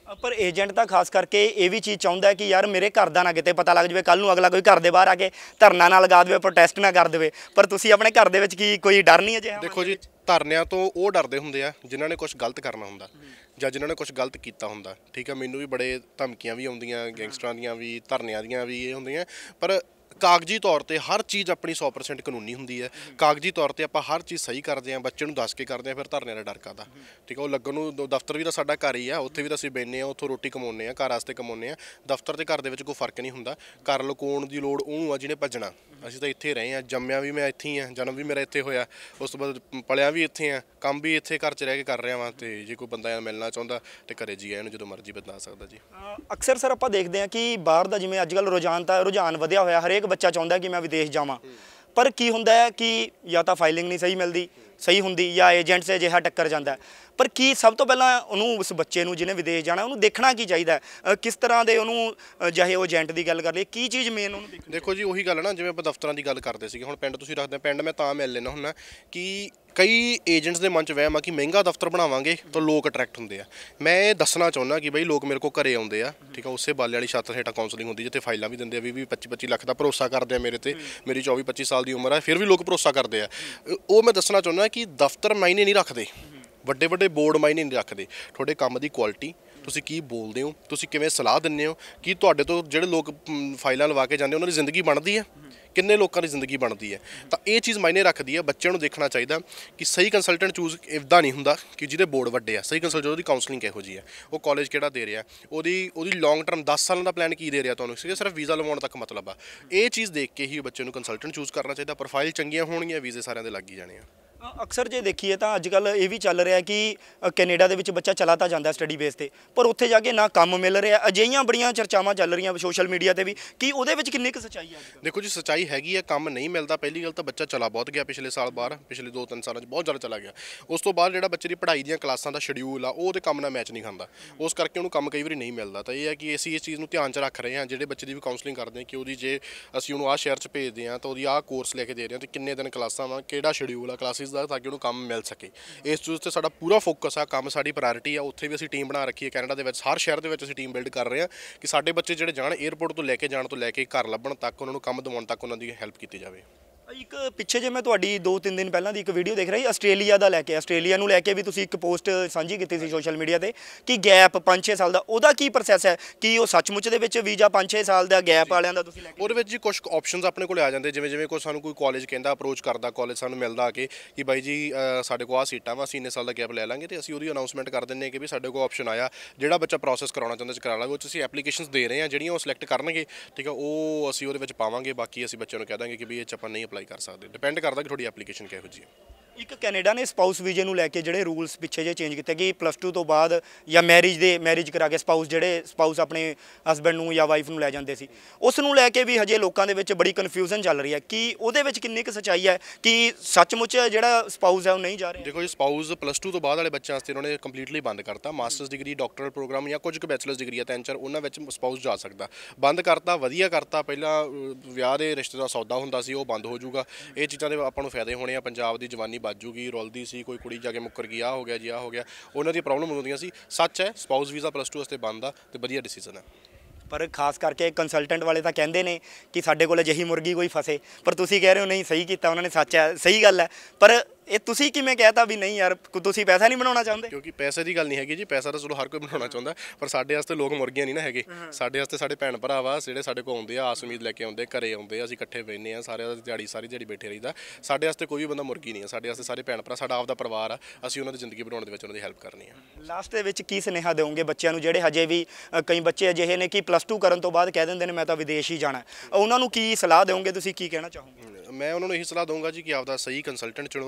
ਪਰ ਏਜੰਟ ਤਾਂ ਖਾਸ ਕਰਕੇ ਇਹ ਵੀ ਚੀਜ਼ ਚਾਹੁੰਦਾ ਕਿ ਯਾਰ ਮੇਰੇ ਘਰ ਦਾ ਨਾ ਕਿਤੇ ਪਤਾ ਲੱਗ ਜਾਵੇ, ਕੱਲ ਨੂੰ ਅਗਲਾ ਕੋਈ ਘਰ ਦੇ ਬਾਹਰ ਆ ਕੇ ਧਰਨਾ ਨਾ ਲਗਾ ਦੇਵੇ, ਪ੍ਰੋਟੈਸਟ ਨਾ ਕਰ ਦੇਵੇ। ਪਰ ਤੁਸੀਂ ਆਪਣੇ ਘਰ ਦੇ ਵਿੱਚ ਕੀ ਕੋਈ ਡਰ ਨਹੀਂ ਅਜਿਹਾ? ਦੇਖੋ ਜੀ, ਧਰਨਿਆਂ ਤੋਂ ਉਹ ਡਰਦੇ ਹੁੰਦੇ ਆ ਜਿਨ੍ਹਾਂ ਨੇ ਕੁਝ ਗਲਤ ਕਰਨਾ ਹੁੰਦਾ ਜਾਂ ਜਿਨ੍ਹਾਂ ਨੇ ਕੁਝ ਗਲਤ ਕੀਤਾ ਹੁੰਦਾ। ਠੀਕ ਆ, ਮੈਨੂੰ ਵੀ ਬੜੇ ਧਮਕੀਆਂ ਵੀ ਆਉਂਦੀਆਂ, ਗੈਂਗਸਟਰਾਂ ਦੀਆਂ ਵੀ, ਧਰਨਿਆਂ ਦੀਆਂ ਵੀ ਇਹ ਹੁੰਦੀਆਂ, ਪਰ ਕਾਗਜ਼ੀ ਤੌਰ ਤੇ ਹਰ ਚੀਜ਼ ਆਪਣੀ ਸੌ ਪਰਸੈਂਟ ਕਾਨੂੰਨੀ ਹੁੰਦੀ ਹੈ। ਕਾਗਜ਼ੀ ਤੌਰ ਤੇ ਆਪਾਂ ਹਰ ਚੀਜ਼ ਸਹੀ ਕਰਦੇ ਹਾਂ, ਬੱਚੇ ਨੂੰ ਦੱਸ ਕੇ ਕਰਦੇ ਹਾਂ, ਫਿਰ ਧਰਨਿਆਂ ਦਾ ਡਰ ਕਾਹਦਾ? ਠੀਕ ਆ, ਉਹ ਲੱਗਣ ਨੂੰ ਦਫ਼ਤਰ ਵੀ ਤਾਂ ਸਾਡਾ ਘਰ ਹੀ ਆ, ਉੱਥੇ ਵੀ ਤਾਂ ਅਸੀਂ ਬਹਿੰਦੇ ਹਾਂ, ਉੱਥੋਂ ਰੋਟੀ ਕਮਾਉਂਦੇ ਹਾਂ, ਘਰ ਵਾਸਤੇ ਕਮਾਉਂਦੇ ਹਾਂ। ਦਫ਼ਤਰ ਤੇ ਘਰ ਦੇ ਵਿੱਚ ਕੋਈ ਫਰਕ ਨਹੀਂ ਹੁੰਦਾ। ਘਰ ਲੁਕਾਉਣ ਦੀ ਲੋੜ ਉਹਨੂੰ ਆ ਜਿਹਨੇ ਭੱਜਣਾ। ਅਸੀਂ ਤਾਂ ਇੱਥੇ ਰਹੇ ਹਾਂ, ਜੰਮਿਆ ਵੀ ਮੈਂ ਇੱਥੇ ਹੀ ਹਾਂ, ਜਨਮ ਵੀ ਮੇਰਾ ਇੱਥੇ ਹੋਇਆ, ਉਸ ਤੋਂ ਬਾਅਦ ਪਲਿਆ ਵੀ ਇੱਥੇ ਹਾਂ, ਕੰਮ ਵੀ ਇੱਥੇ ਘਰ 'ਚ ਰਹਿ ਕੇ ਕਰ ਰਿਹਾ ਵਾਂ। ਅਤੇ ਜੇ ਕੋਈ ਬੰਦਾ ਮਿਲਣਾ ਚਾਹੁੰਦਾ ਤਾਂ ਘਰੇ ਜੀ ਆਇਆ ਨੂੰ ਜਦੋਂ ਮਰਜ਼ੀ ਬੰਦਾ ਆ ਸਕਦਾ ਜੀ। ਅਕਸਰ ਸਰ ਆਪਾਂ ਦੇਖਦੇ ਹਾਂ ਕਿ ਬਾਹਰ ਦਾ ਜਿਵੇਂ ਅੱਜ ਕੱਲ੍ਹ ਰੁਝਾਨ ਤਾਂ ਰੁਝਾਨ ਵਧਿਆ ਹੋਇਆ, ਹਰੇਕ ਬੱਚਾ ਚਾਹੁੰਦਾ ਕਿ ਮੈਂ ਵਿਦੇਸ਼ ਜਾਵਾਂ। ਪਰ ਕੀ ਹੁੰਦਾ ਹੈ ਕਿ ਜਾਂ ਤਾਂ ਫਾਈਲਿੰਗ ਨਹੀਂ ਸਹੀ ਮਿਲਦੀ ਸਹੀ ਹੁੰਦੀ, ਜਾਂ ਏਜੰਟ ਸੇ ਅਜਿਹਾ ਟੱਕਰ ਜਾਂਦਾ। ਪਰ ਕੀ ਸਭ ਤੋਂ ਪਹਿਲਾਂ ਉਹਨੂੰ, ਉਸ ਬੱਚੇ ਨੂੰ ਜਿਹਨੇ ਵਿਦੇਸ਼ ਜਾਣਾ, ਉਹਨੂੰ ਦੇਖਣਾ ਕੀ ਚਾਹੀਦਾ? ਕਿਸ ਤਰ੍ਹਾਂ ਦੇ ਉਹਨੂੰ, ਚਾਹੇ ਉਹ ਏਜੰਟ ਦੀ ਗੱਲ ਕਰ ਲਈਏ, ਕੀ ਚੀਜ਼ ਮੇਨ ਉਹਨੂੰ ਦੇਖਣੀ? ਦੇਖੋ ਜੀ, ਉਹੀ ਗੱਲ ਨਾ, ਜਿਵੇਂ ਆਪਾਂ ਦਫ਼ਤਰਾਂ ਦੀ ਗੱਲ ਕਰਦੇ ਸੀਗੇ, ਹੁਣ ਪਿੰਡ ਤੁਸੀਂ ਰੱਖਦੇ, ਪਿੰਡ ਮੈਂ ਤਾਂ ਮਿਲ ਲੈਣਾ ਹੁੰਦਾ ਕਿ ਕਈ ਏਜੰਟਸ ਦੇ ਮਨ 'ਚ ਵਹਿਮ ਆ ਕਿ ਮਹਿੰਗਾ ਦਫ਼ਤਰ ਬਣਾਵਾਂਗੇ ਤਾਂ ਲੋਕ ਅਟਰੈਕਟ ਹੁੰਦੇ ਆ। ਮੈਂ ਇਹ ਦੱਸਣਾ ਚਾਹੁੰਦਾ ਕਿ ਬਈ ਲੋਕ ਮੇਰੇ ਕੋਲ ਘਰੇ ਆਉਂਦੇ ਆ। ਠੀਕ ਆ, ਉਸੇ ਬਾਲੇ ਵਾਲੀ ਛੱਤ ਹੇਠਾਂ ਕਾਉਂਸਲਿੰਗ ਹੁੰਦੀ, ਜਿੱਥੇ ਫਾਈਲਾਂ ਵੀ ਦਿੰਦੇ ਆ, ਵੀਹ ਵੀਹ ਪੱਚੀ ਪੱਚੀ ਲੱਖ ਦਾ ਭਰੋਸਾ ਕਰਦੇ ਆ ਮੇਰੇ ਤੇ। ਮੇਰੀ ਚੌਵੀ ਪੱਚੀ ਸਾਲ ਦੀ ਉਮਰ ਆ, ਫਿਰ ਵੀ ਲੋਕ ਭਰੋਸਾ ਕਰਦੇ ਆ। ਉਹ ਮੈਂ ਦੱਸਣਾ ਚਾਹੁੰਦਾ ਕਿ ਦਫ਼ਤਰ ਮਾਇਨੇ ਨਹੀਂ ਰੱਖਦੇ, ਵੱਡੇ ਵੱਡੇ ਬੋਰਡ ਮਾਇਨੇ ਨਹੀਂ ਰੱਖਦੇ। ਤੁਹਾਡੇ ਕੰਮ ਦੀ ਕੁਆਲਿਟੀ, ਤੁਸੀਂ ਕੀ ਬੋਲਦੇ ਹੋ, ਤੁਸੀਂ ਕਿਵੇਂ ਸਲਾਹ ਦਿੰਦੇ ਹੋ, ਕੀ ਤੁਹਾਡੇ ਤੋਂ ਜਿਹੜੇ ਲੋਕ ਫਾਈਲਾਂ ਲਵਾ ਕੇ ਜਾਂਦੇ ਉਹਨਾਂ ਦੀ ਜ਼ਿੰਦਗੀ ਬਣਦੀ ਹੈ, ਕਿੰਨੇ ਲੋਕਾਂ ਦੀ ਜ਼ਿੰਦਗੀ ਬਣਦੀ ਹੈ। ਤਾਂ ਇਹ ਚੀਜ਼ ਮਾਇਨੇ ਰੱਖਦੀ ਹੈ। ਬੱਚਿਆਂ ਨੂੰ ਦੇਖਣਾ ਚਾਹੀਦਾ ਕਿ ਸਹੀ ਕੰਸਲਟੈਂਟ ਚੂਜ਼ ਇੱਦਾਂ ਨਹੀਂ ਹੁੰਦਾ ਕਿ ਜਿਹਦੇ ਬੋਰਡ ਵੱਡੇ ਆ। ਸਹੀ ਕੰਸਲਟੈਂਟ ਉਹਦੀ ਕਾਉਂਸਲਿੰਗ ਕਿਹੋ ਜਿਹੀ ਹੈ, ਉਹ ਕਾਲਜ ਕਿਹੜਾ ਦੇ ਰਿਹਾ, ਉਹਦੀ ਉਹਦੀ ਲੌਂਗ ਟਰਮ ਦਸ ਸਾਲਾਂ ਦਾ ਪਲਾਨ ਕੀ ਦੇ ਰਿਹਾ ਤੁਹਾਨੂੰ, ਸਿਰਫ ਵੀਜ਼ਾ ਲਵਾਉਣ ਤੱਕ ਮਤਲਬ ਆ। ਇਹ ਚੀਜ਼ ਦੇਖ ਕੇ ਹੀ ਬੱਚੇ ਨੂੰ ਕੰਸਲਟੈਂਟ ਚੂਜ਼ ਕਰਨਾ ਚਾਹੀਦਾ। ਪ੍ਰੋਫਾਈਲ ਚੰਗੀਆਂ ਹੋਣਗੀਆਂ, ਵੀਜ਼ੇ ਸਾਰਿਆਂ ਦੇ ਲੱਗ ਹੀ ਜਾਣੇ ਆ। ਅਕਸਰ ਜੇ ਦੇਖੀਏ ਤਾਂ ਅੱਜ ਕੱਲ੍ਹ ਇਹ ਵੀ ਚੱਲ ਰਿਹਾ ਕਿ ਕੈਨੇਡਾ ਦੇ ਵਿੱਚ ਬੱਚਾ ਚਲਾ ਤਾਂ ਜਾਂਦਾ ਸਟੱਡੀ ਬੇਸ ਤੇ, ਪਰ ਉੱਥੇ ਜਾ ਕੇ ਨਾ ਕੰਮ ਮਿਲ ਰਿਹਾ। ਅਜਿਹੀਆਂ ਬੜੀਆਂ ਚਰਚਾਵਾਂ ਚੱਲ ਰਹੀਆਂ ਸੋਸ਼ਲ ਮੀਡੀਆ ਤੇ ਵੀ, ਕਿ ਉਹਦੇ ਵਿੱਚ ਕਿੰਨੀ ਕੁ ਸੱਚਾਈ ਹੈ? ਦੇਖੋ ਜੀ, ਸੱਚਾਈ ਹੈਗੀ ਹੈ, ਕੰਮ ਨਹੀਂ ਮਿਲਦਾ। ਪਹਿਲੀ ਗੱਲ ਤਾਂ ਬੱਚਾ ਚਲਾ ਬਹੁਤ ਗਿਆ ਪਿਛਲੇ ਸਾਲ ਬਾਹਰ, ਪਿਛਲੇ ਦੋ ਤਿੰਨ ਸਾਲਾਂ 'ਚ ਬਹੁਤ ਜ਼ਿਆਦਾ ਚਲਾ ਗਿਆ। ਉਸ ਤੋਂ ਬਾਅਦ ਜਿਹੜਾ ਬੱਚੇ ਦੀ ਪੜ੍ਹਾਈ ਦੀਆਂ ਕਲਾਸਾਂ ਦਾ ਸ਼ਡਿਊਲ ਆ, ਉਹ ਉਹਦੇ ਕੰਮ ਨਾਲ ਮੈਚ ਨਹੀਂ ਖਾਂਦਾ, ਉਸ ਕਰਕੇ ਉਹਨੂੰ ਕੰਮ ਕਈ ਵਾਰੀ ਨਹੀਂ ਮਿਲਦਾ। ਤਾਂ ਇਹ ਹੈ ਕਿ ਅਸੀਂ ਇਸ ਚੀਜ਼ ਨੂੰ ਧਿਆਨ 'ਚ ਰੱਖ ਰਹੇ ਹਾਂ, ਜਿਹੜੇ ਬੱਚੇ ਦੀ ਵੀ ਕਾਉਂਸਲਿੰਗ ਕਰਦੇ ਹਾਂ, ਕਿ ਉਹਦੀ ਜੇ ਅਸੀਂ ਉਹਨੂੰ ਆਹ ਸ਼ਹਿਰ 'ਚ ਭੇਜਦੇ ਹਾਂ ਤਾਂ ਉਹਦੀ ਆਹ ਕੋਰਸ ਲੈ ਕੇ ਦੇ ਰਹੇ ਹਾਂ, ਅਤੇ ਕਿੰਨੇ ਦਿਨ ਕਲਾਸਾਂ ਵਾ, ਕਿਹੜਾ ਸ਼ਡਿਊਲ ਆ ਕਲਾਸਿਸ ਦਾ, ਤਾਂ ਕਿ ਉਹਨੂੰ ਕੰਮ ਮਿਲ ਸਕੇ। ਇਸ ਚੀਜ਼ 'ਤੇ ਸਾਡਾ ਪੂਰਾ ਫੋਕਸ ਆ, ਕੰਮ ਸਾਡੀ ਪ੍ਰਾਇੋਰਟੀ ਆ। ਉੱਥੇ ਵੀ ਅਸੀਂ ਟੀਮ ਬਣਾ ਰੱਖੀ ਹੈ ਕੈਨੇਡਾ ਦੇ ਵਿੱਚ, ਹਰ ਸ਼ਹਿਰ ਦੇ ਵਿੱਚ ਅਸੀਂ ਟੀਮ ਬਿਲਡ ਕਰ ਰਹੇ ਹਾਂ ਕਿ ਸਾਡੇ ਬੱਚੇ ਜਿਹੜੇ ਜਾਣ, ਏਅਰਪੋਰਟ ਤੋਂ ਲੈ ਕੇ ਜਾਣ ਤੋਂ ਲੈ ਕੇ ਘਰ ਲੱਭਣ ਤੱਕ, ਉਹਨਾਂ ਨੂੰ ਕੰਮ ਦਿਵਾਉਣ ਤੱਕ ਉਹਨਾਂ ਦੀ ਹੈਲਪ ਕੀਤੀ ਜਾਵੇ। ਇੱਕ ਪਿੱਛੇ ਜੇ ਮੈਂ ਤੁਹਾਡੀ ਦੋ ਤਿੰਨ ਦਿਨ ਪਹਿਲਾਂ ਦੀ ਇੱਕ ਵੀਡੀਓ ਦੇਖ ਰਹੀ, ਆਸਟ੍ਰੇਲੀਆ ਦਾ ਲੈ ਕੇ, ਆਸਟ੍ਰੇਲੀਆ ਨੂੰ ਲੈ ਕੇ ਵੀ ਤੁਸੀਂ ਇੱਕ ਪੋਸਟ ਸਾਂਝੀ ਕੀਤੀ ਸੀ ਸੋਸ਼ਲ ਮੀਡੀਆ ਤੇ, ਕਿ ਗੈਪ ਪੰਜ ਛੇ ਸਾਲ ਦਾ, ਉਹਦਾ ਕੀ ਪ੍ਰੋਸੈਸ ਹੈ? ਕਿ ਉਹ ਸੱਚਮੁੱਚ ਦੇ ਵਿੱਚ ਵੀਜ਼ਾ ਪੰਜ ਛੇ ਸਾਲ ਦਾ ਗੈਪ ਵਾਲਿਆਂ ਦਾ ਤੁਸੀਂ ਲੈ ਕੇ? ਉਹਦੇ ਵਿੱਚ ਜੀ ਕੁਝ ਆਪਸ਼ਨਸ ਆਪਣੇ ਕੋਲ ਆ ਜਾਂਦੇ, ਜਿਵੇਂ ਜਿਵੇਂ ਕੋਈ ਸਾਨੂੰ ਕੋਈ ਕਾਲਜ ਕਹਿੰਦਾ, ਅਪਰੋਚ ਕਰਦਾ, ਕਾਲਜ ਸਾਨੂੰ ਮਿਲਦਾ ਆ ਕੇ ਕਿ ਬਾਈ ਜੀ ਸਾਡੇ ਕੋਲ ਆਹ ਸੀਟਾਂ ਵਾ, ਅਸੀਂ ਇੰਨੇ ਸਾਲ ਦਾ ਗੈਪ ਲੈ ਲਾਂਗੇ, ਅਤੇ ਅਸੀਂ ਉਹਦੀ ਅਨਾਊਂਸਮੈਂਟ ਕਰ ਦਿੰਦੇ ਹਾਂ ਕਿ ਵੀ ਸਾਡੇ ਕੋਲ ਆਪਸ਼ਨ ਆਇਆ, ਜਿਹੜਾ ਬੱਚਾ ਪ੍ਰੋਸੈਸ ਕਰਾਉਣਾ ਚਾਹੁੰਦਾ ਕਰਾ ਲਾਂਗੇ। ਉਹ 'ਚ ਅਸੀਂ ਐਪਲੀਕੇਸ਼ਨਸ ਦੇ ਰਹੇ ਹਾਂ, ਜਿਹੜੀਆਂ ਉਹ ਸਿਲੈਕਟ ਕਰਨਗੇ। ਠੀਕ ਆ, ਉਹ ਅਸੀਂ ਉਹਦੇ ਵਿੱਚ ਪਾਵਾਂਗੇ। ਬਾਕੀ ਅਸੀਂ ਬੱਚਿਆਂ ਨੂੰ ਕਹਿ ਦਾਂਗੇ ਕਿ ਵੀ ਇਹ 'ਚ ਆਪਾਂ ਨਹੀਂ ਅਪਲਾਈ ਕਰ ਸਕਦੇ, ਡਿਪੈਂਡ ਕਰਦਾ ਕਿ ਤੁਹਾਡੀ ਐਪਲੀਕੇਸ਼ਨ ਕਿਹੋ ਜਿਹੀ ਹੈ। ਇੱਕ ਕੈਨੇਡਾ ਨੇ ਸਪਾਊਸ ਵੀਜ਼ੇ ਨੂੰ ਲੈ ਕੇ ਜਿਹੜੇ ਰੂਲਸ ਪਿੱਛੇ ਜੇ ਚੇਂਜ ਕੀਤੇ ਕਿ ਪਲੱਸ ਟੂ ਤੋਂ ਬਾਅਦ ਜਾਂ ਮੈਰਿਜ ਦੇ ਮੈਰਿਜ ਕਰਾ ਕੇ ਸਪਾਊਸ ਜਿਹੜੇ ਸਪਾਊਸ ਆਪਣੇ ਹਸਬੈਂਡ ਨੂੰ ਜਾਂ ਵਾਈਫ ਨੂੰ ਲੈ ਜਾਂਦੇ ਸੀ, ਉਸ ਨੂੰ ਲੈ ਕੇ ਵੀ ਹਜੇ ਲੋਕਾਂ ਦੇ ਵਿੱਚ ਬੜੀ ਕਨਫਿਊਜ਼ਨ ਚੱਲ ਰਹੀ ਹੈ। ਕਿ ਉਹਦੇ ਵਿੱਚ ਕਿੰਨੀ ਕੁ ਸੱਚਾਈ ਹੈ ਕਿ ਸੱਚਮੁੱਚ ਜਿਹੜਾ ਸਪਾਊਸ ਹੈ ਉਹ ਨਹੀਂ ਜਾ ਰਿਹਾ? ਦੇਖੋ ਜੀ, ਸਪਾਊਸ ਪਲੱਸ ਟੂ ਤੋਂ ਬਾਅਦ ਵਾਲੇ ਬੱਚਿਆਂ ਵਾਸਤੇ ਉਹਨਾਂ ਨੇ ਕੰਪਲੀਟਲੀ ਬੰਦ ਕਰਤਾ। ਮਾਸਟਰਸ ਡਿਗਰੀ, ਡਾਕਟਰਲ ਪ੍ਰੋਗਰਾਮ ਜਾਂ ਕੁਝ ਕੁ ਬੈਚਲਰਸ ਡਿਗਰੀ ਆ ਤਿੰਨ ਚਾਰ, ਉਹਨਾਂ ਵਿੱਚ ਸਪਾਊਸ ਜਾ ਸਕਦਾ। ਬੰਦ ਕਰਤਾ, ਵਧੀਆ ਕਰਤਾ। ਪਹਿਲਾਂ ਵਿਆਹ ਦੇ ਰਿਸ਼ਤੇ ਦਾ ਸੌਦਾ ਹੁੰਦਾ ਸੀ, ਉਹ ਬੰਦ ਹੋ ਜਾਊਗਾ। ਇਹ ਚੀਜ਼ਾਂ ਦੇ ਆਪਾਂ ਨੂੰ ਫਾਇਦੇ ਹੋਣੇ ਆ। ਪੰਜਾਬ ਦੀ ਜਵਾਨੀ ਬਚ ਜੂਗੀ, ਰੁਲਦੀ ਸੀ, ਕੋਈ ਕੁੜੀ ਜਾ ਕੇ ਮੁੱਕਰ ਗਈ, ਆਹ ਹੋ ਗਿਆ ਜੀ, ਆਹ ਹੋ ਗਿਆ, ਉਹਨਾਂ ਦੀ ਪ੍ਰੋਬਲਮ ਹੁੰਦੀਆਂ ਸੀ। ਸੱਚ ਹੈ, ਸਪਾਊਸ ਵੀਜ਼ਾ ਪਲੱਸ ਟੂ ਵਾਸਤੇ ਬੰਦ ਆ, ਅਤੇ ਵਧੀਆ ਡਿਸੀਜਨ ਹੈ। ਪਰ ਖਾਸ ਕਰਕੇ ਕੰਸਲਟੈਂਟ ਵਾਲੇ ਤਾਂ ਕਹਿੰਦੇ ਨੇ ਕਿ ਸਾਡੇ ਕੋਲ ਅਜਿਹੀ ਮੁਰਗੀ ਕੋਈ ਫਸੇ, ਪਰ ਤੁਸੀਂ ਕਹਿ ਰਹੇ ਹੋ ਨਹੀਂ ਸਹੀ ਕੀਤਾ ਉਹਨਾਂ ਨੇ, ਸੱਚ ਹੈ, ਸਹੀ ਗੱਲ ਹੈ। ਪਰ ਇਹ ਤੁਸੀਂ ਕਿਵੇਂ ਕਹਿਤਾ ਵੀ ਨਹੀਂ ਯਾਰ ਤੁਸੀਂ ਪੈਸਾ ਨਹੀਂ ਬਣਾਉਣਾ ਚਾਹੁੰਦੇ? ਕਿਉਂਕਿ ਪੈਸੇ ਦੀ ਗੱਲ ਨਹੀਂ ਹੈਗੀ ਜੀ, ਪੈਸਾ ਤਾਂ ਚਲੋ ਹਰ ਕੋਈ ਬਣਾਉਣਾ ਚਾਹੁੰਦਾ, ਪਰ ਸਾਡੇ ਵਾਸਤੇ ਲੋਕ ਮੁਰਗੀਆਂ ਨਹੀਂ ਨਾ ਹੈਗੇ। ਸਾਡੇ ਵਾਸਤੇ ਸਾਡੇ ਭੈਣ ਭਰਾ ਵਾ, ਜਿਹੜੇ ਸਾਡੇ ਕੋਲ ਆਉਂਦੇ ਆ, ਆਸ ਉਮੀਦ ਲੈ ਕੇ ਆਉਂਦੇ, ਘਰੇ ਆਉਂਦੇ ਆ, ਅਸੀਂ ਇਕੱਠੇ ਬਹਿੰਦੇ ਆ, ਸਾਰਿਆਂ ਦੀ ਦਿਹਾੜੀ ਸਾਰੀ ਦਿਹਾੜੀ ਬੈਠੇ ਰਹੀਦਾ। ਸਾਡੇ ਵਾਸਤੇ ਕੋਈ ਵੀ ਬੰਦਾ ਮੁਰਗੀ ਨਹੀਂ ਹੈ। ਸਾਡੇ ਵਾਸਤੇ ਸਾਰੇ ਭੈਣ ਭਰਾ, ਸਾਡਾ ਆਪਦਾ ਪਰਿਵਾਰ ਆ, ਅਸੀਂ ਉਹਨਾਂ ਦੀ ਜ਼ਿੰਦਗੀ ਬਣਾਉਣ ਦੇ ਵਿੱਚ ਉਹਨਾਂ ਦੀ ਹੈਲਪ ਕਰਨੀ ਆ। ਲਾਸਟ ਦੇ ਵਿੱਚ ਕੀ ਸੁਨੇਹਾ ਦਿਓਗੇ ਬੱਚਿਆਂ ਨੂੰ ਜਿਹੜੇ ਹਜੇ ਵੀ, ਕਈ ਬੱਚੇ ਅਜਿਹੇ ਨੇ ਕਿ ਪਲੱਸ ਟੂ ਕਰਨ ਤੋਂ ਬਾਅਦ ਕਹਿ ਦਿੰਦੇ ਨੇ ਮੈਂ ਤਾਂ ਵਿਦੇਸ਼ ਹੀ ਜਾਣਾ, ਉਹਨਾਂ ਨੂੰ ਕੀ ਸਲਾਹ ਦਿਓਗੇ? ਤੁਸੀਂ ਕੀ ਕਹਿਣਾ ਚਾਹੋਗੇ? ਮੈਂ ਉਹਨਾਂ ਨੂੰ ਇਹੀ ਸਲਾਹ ਦਊਂਗਾ ਜੀ ਕਿ ਆਪਦਾ ਸਹੀ ਕੰਸਲਟੈਂਟ ਚੁਣੋ।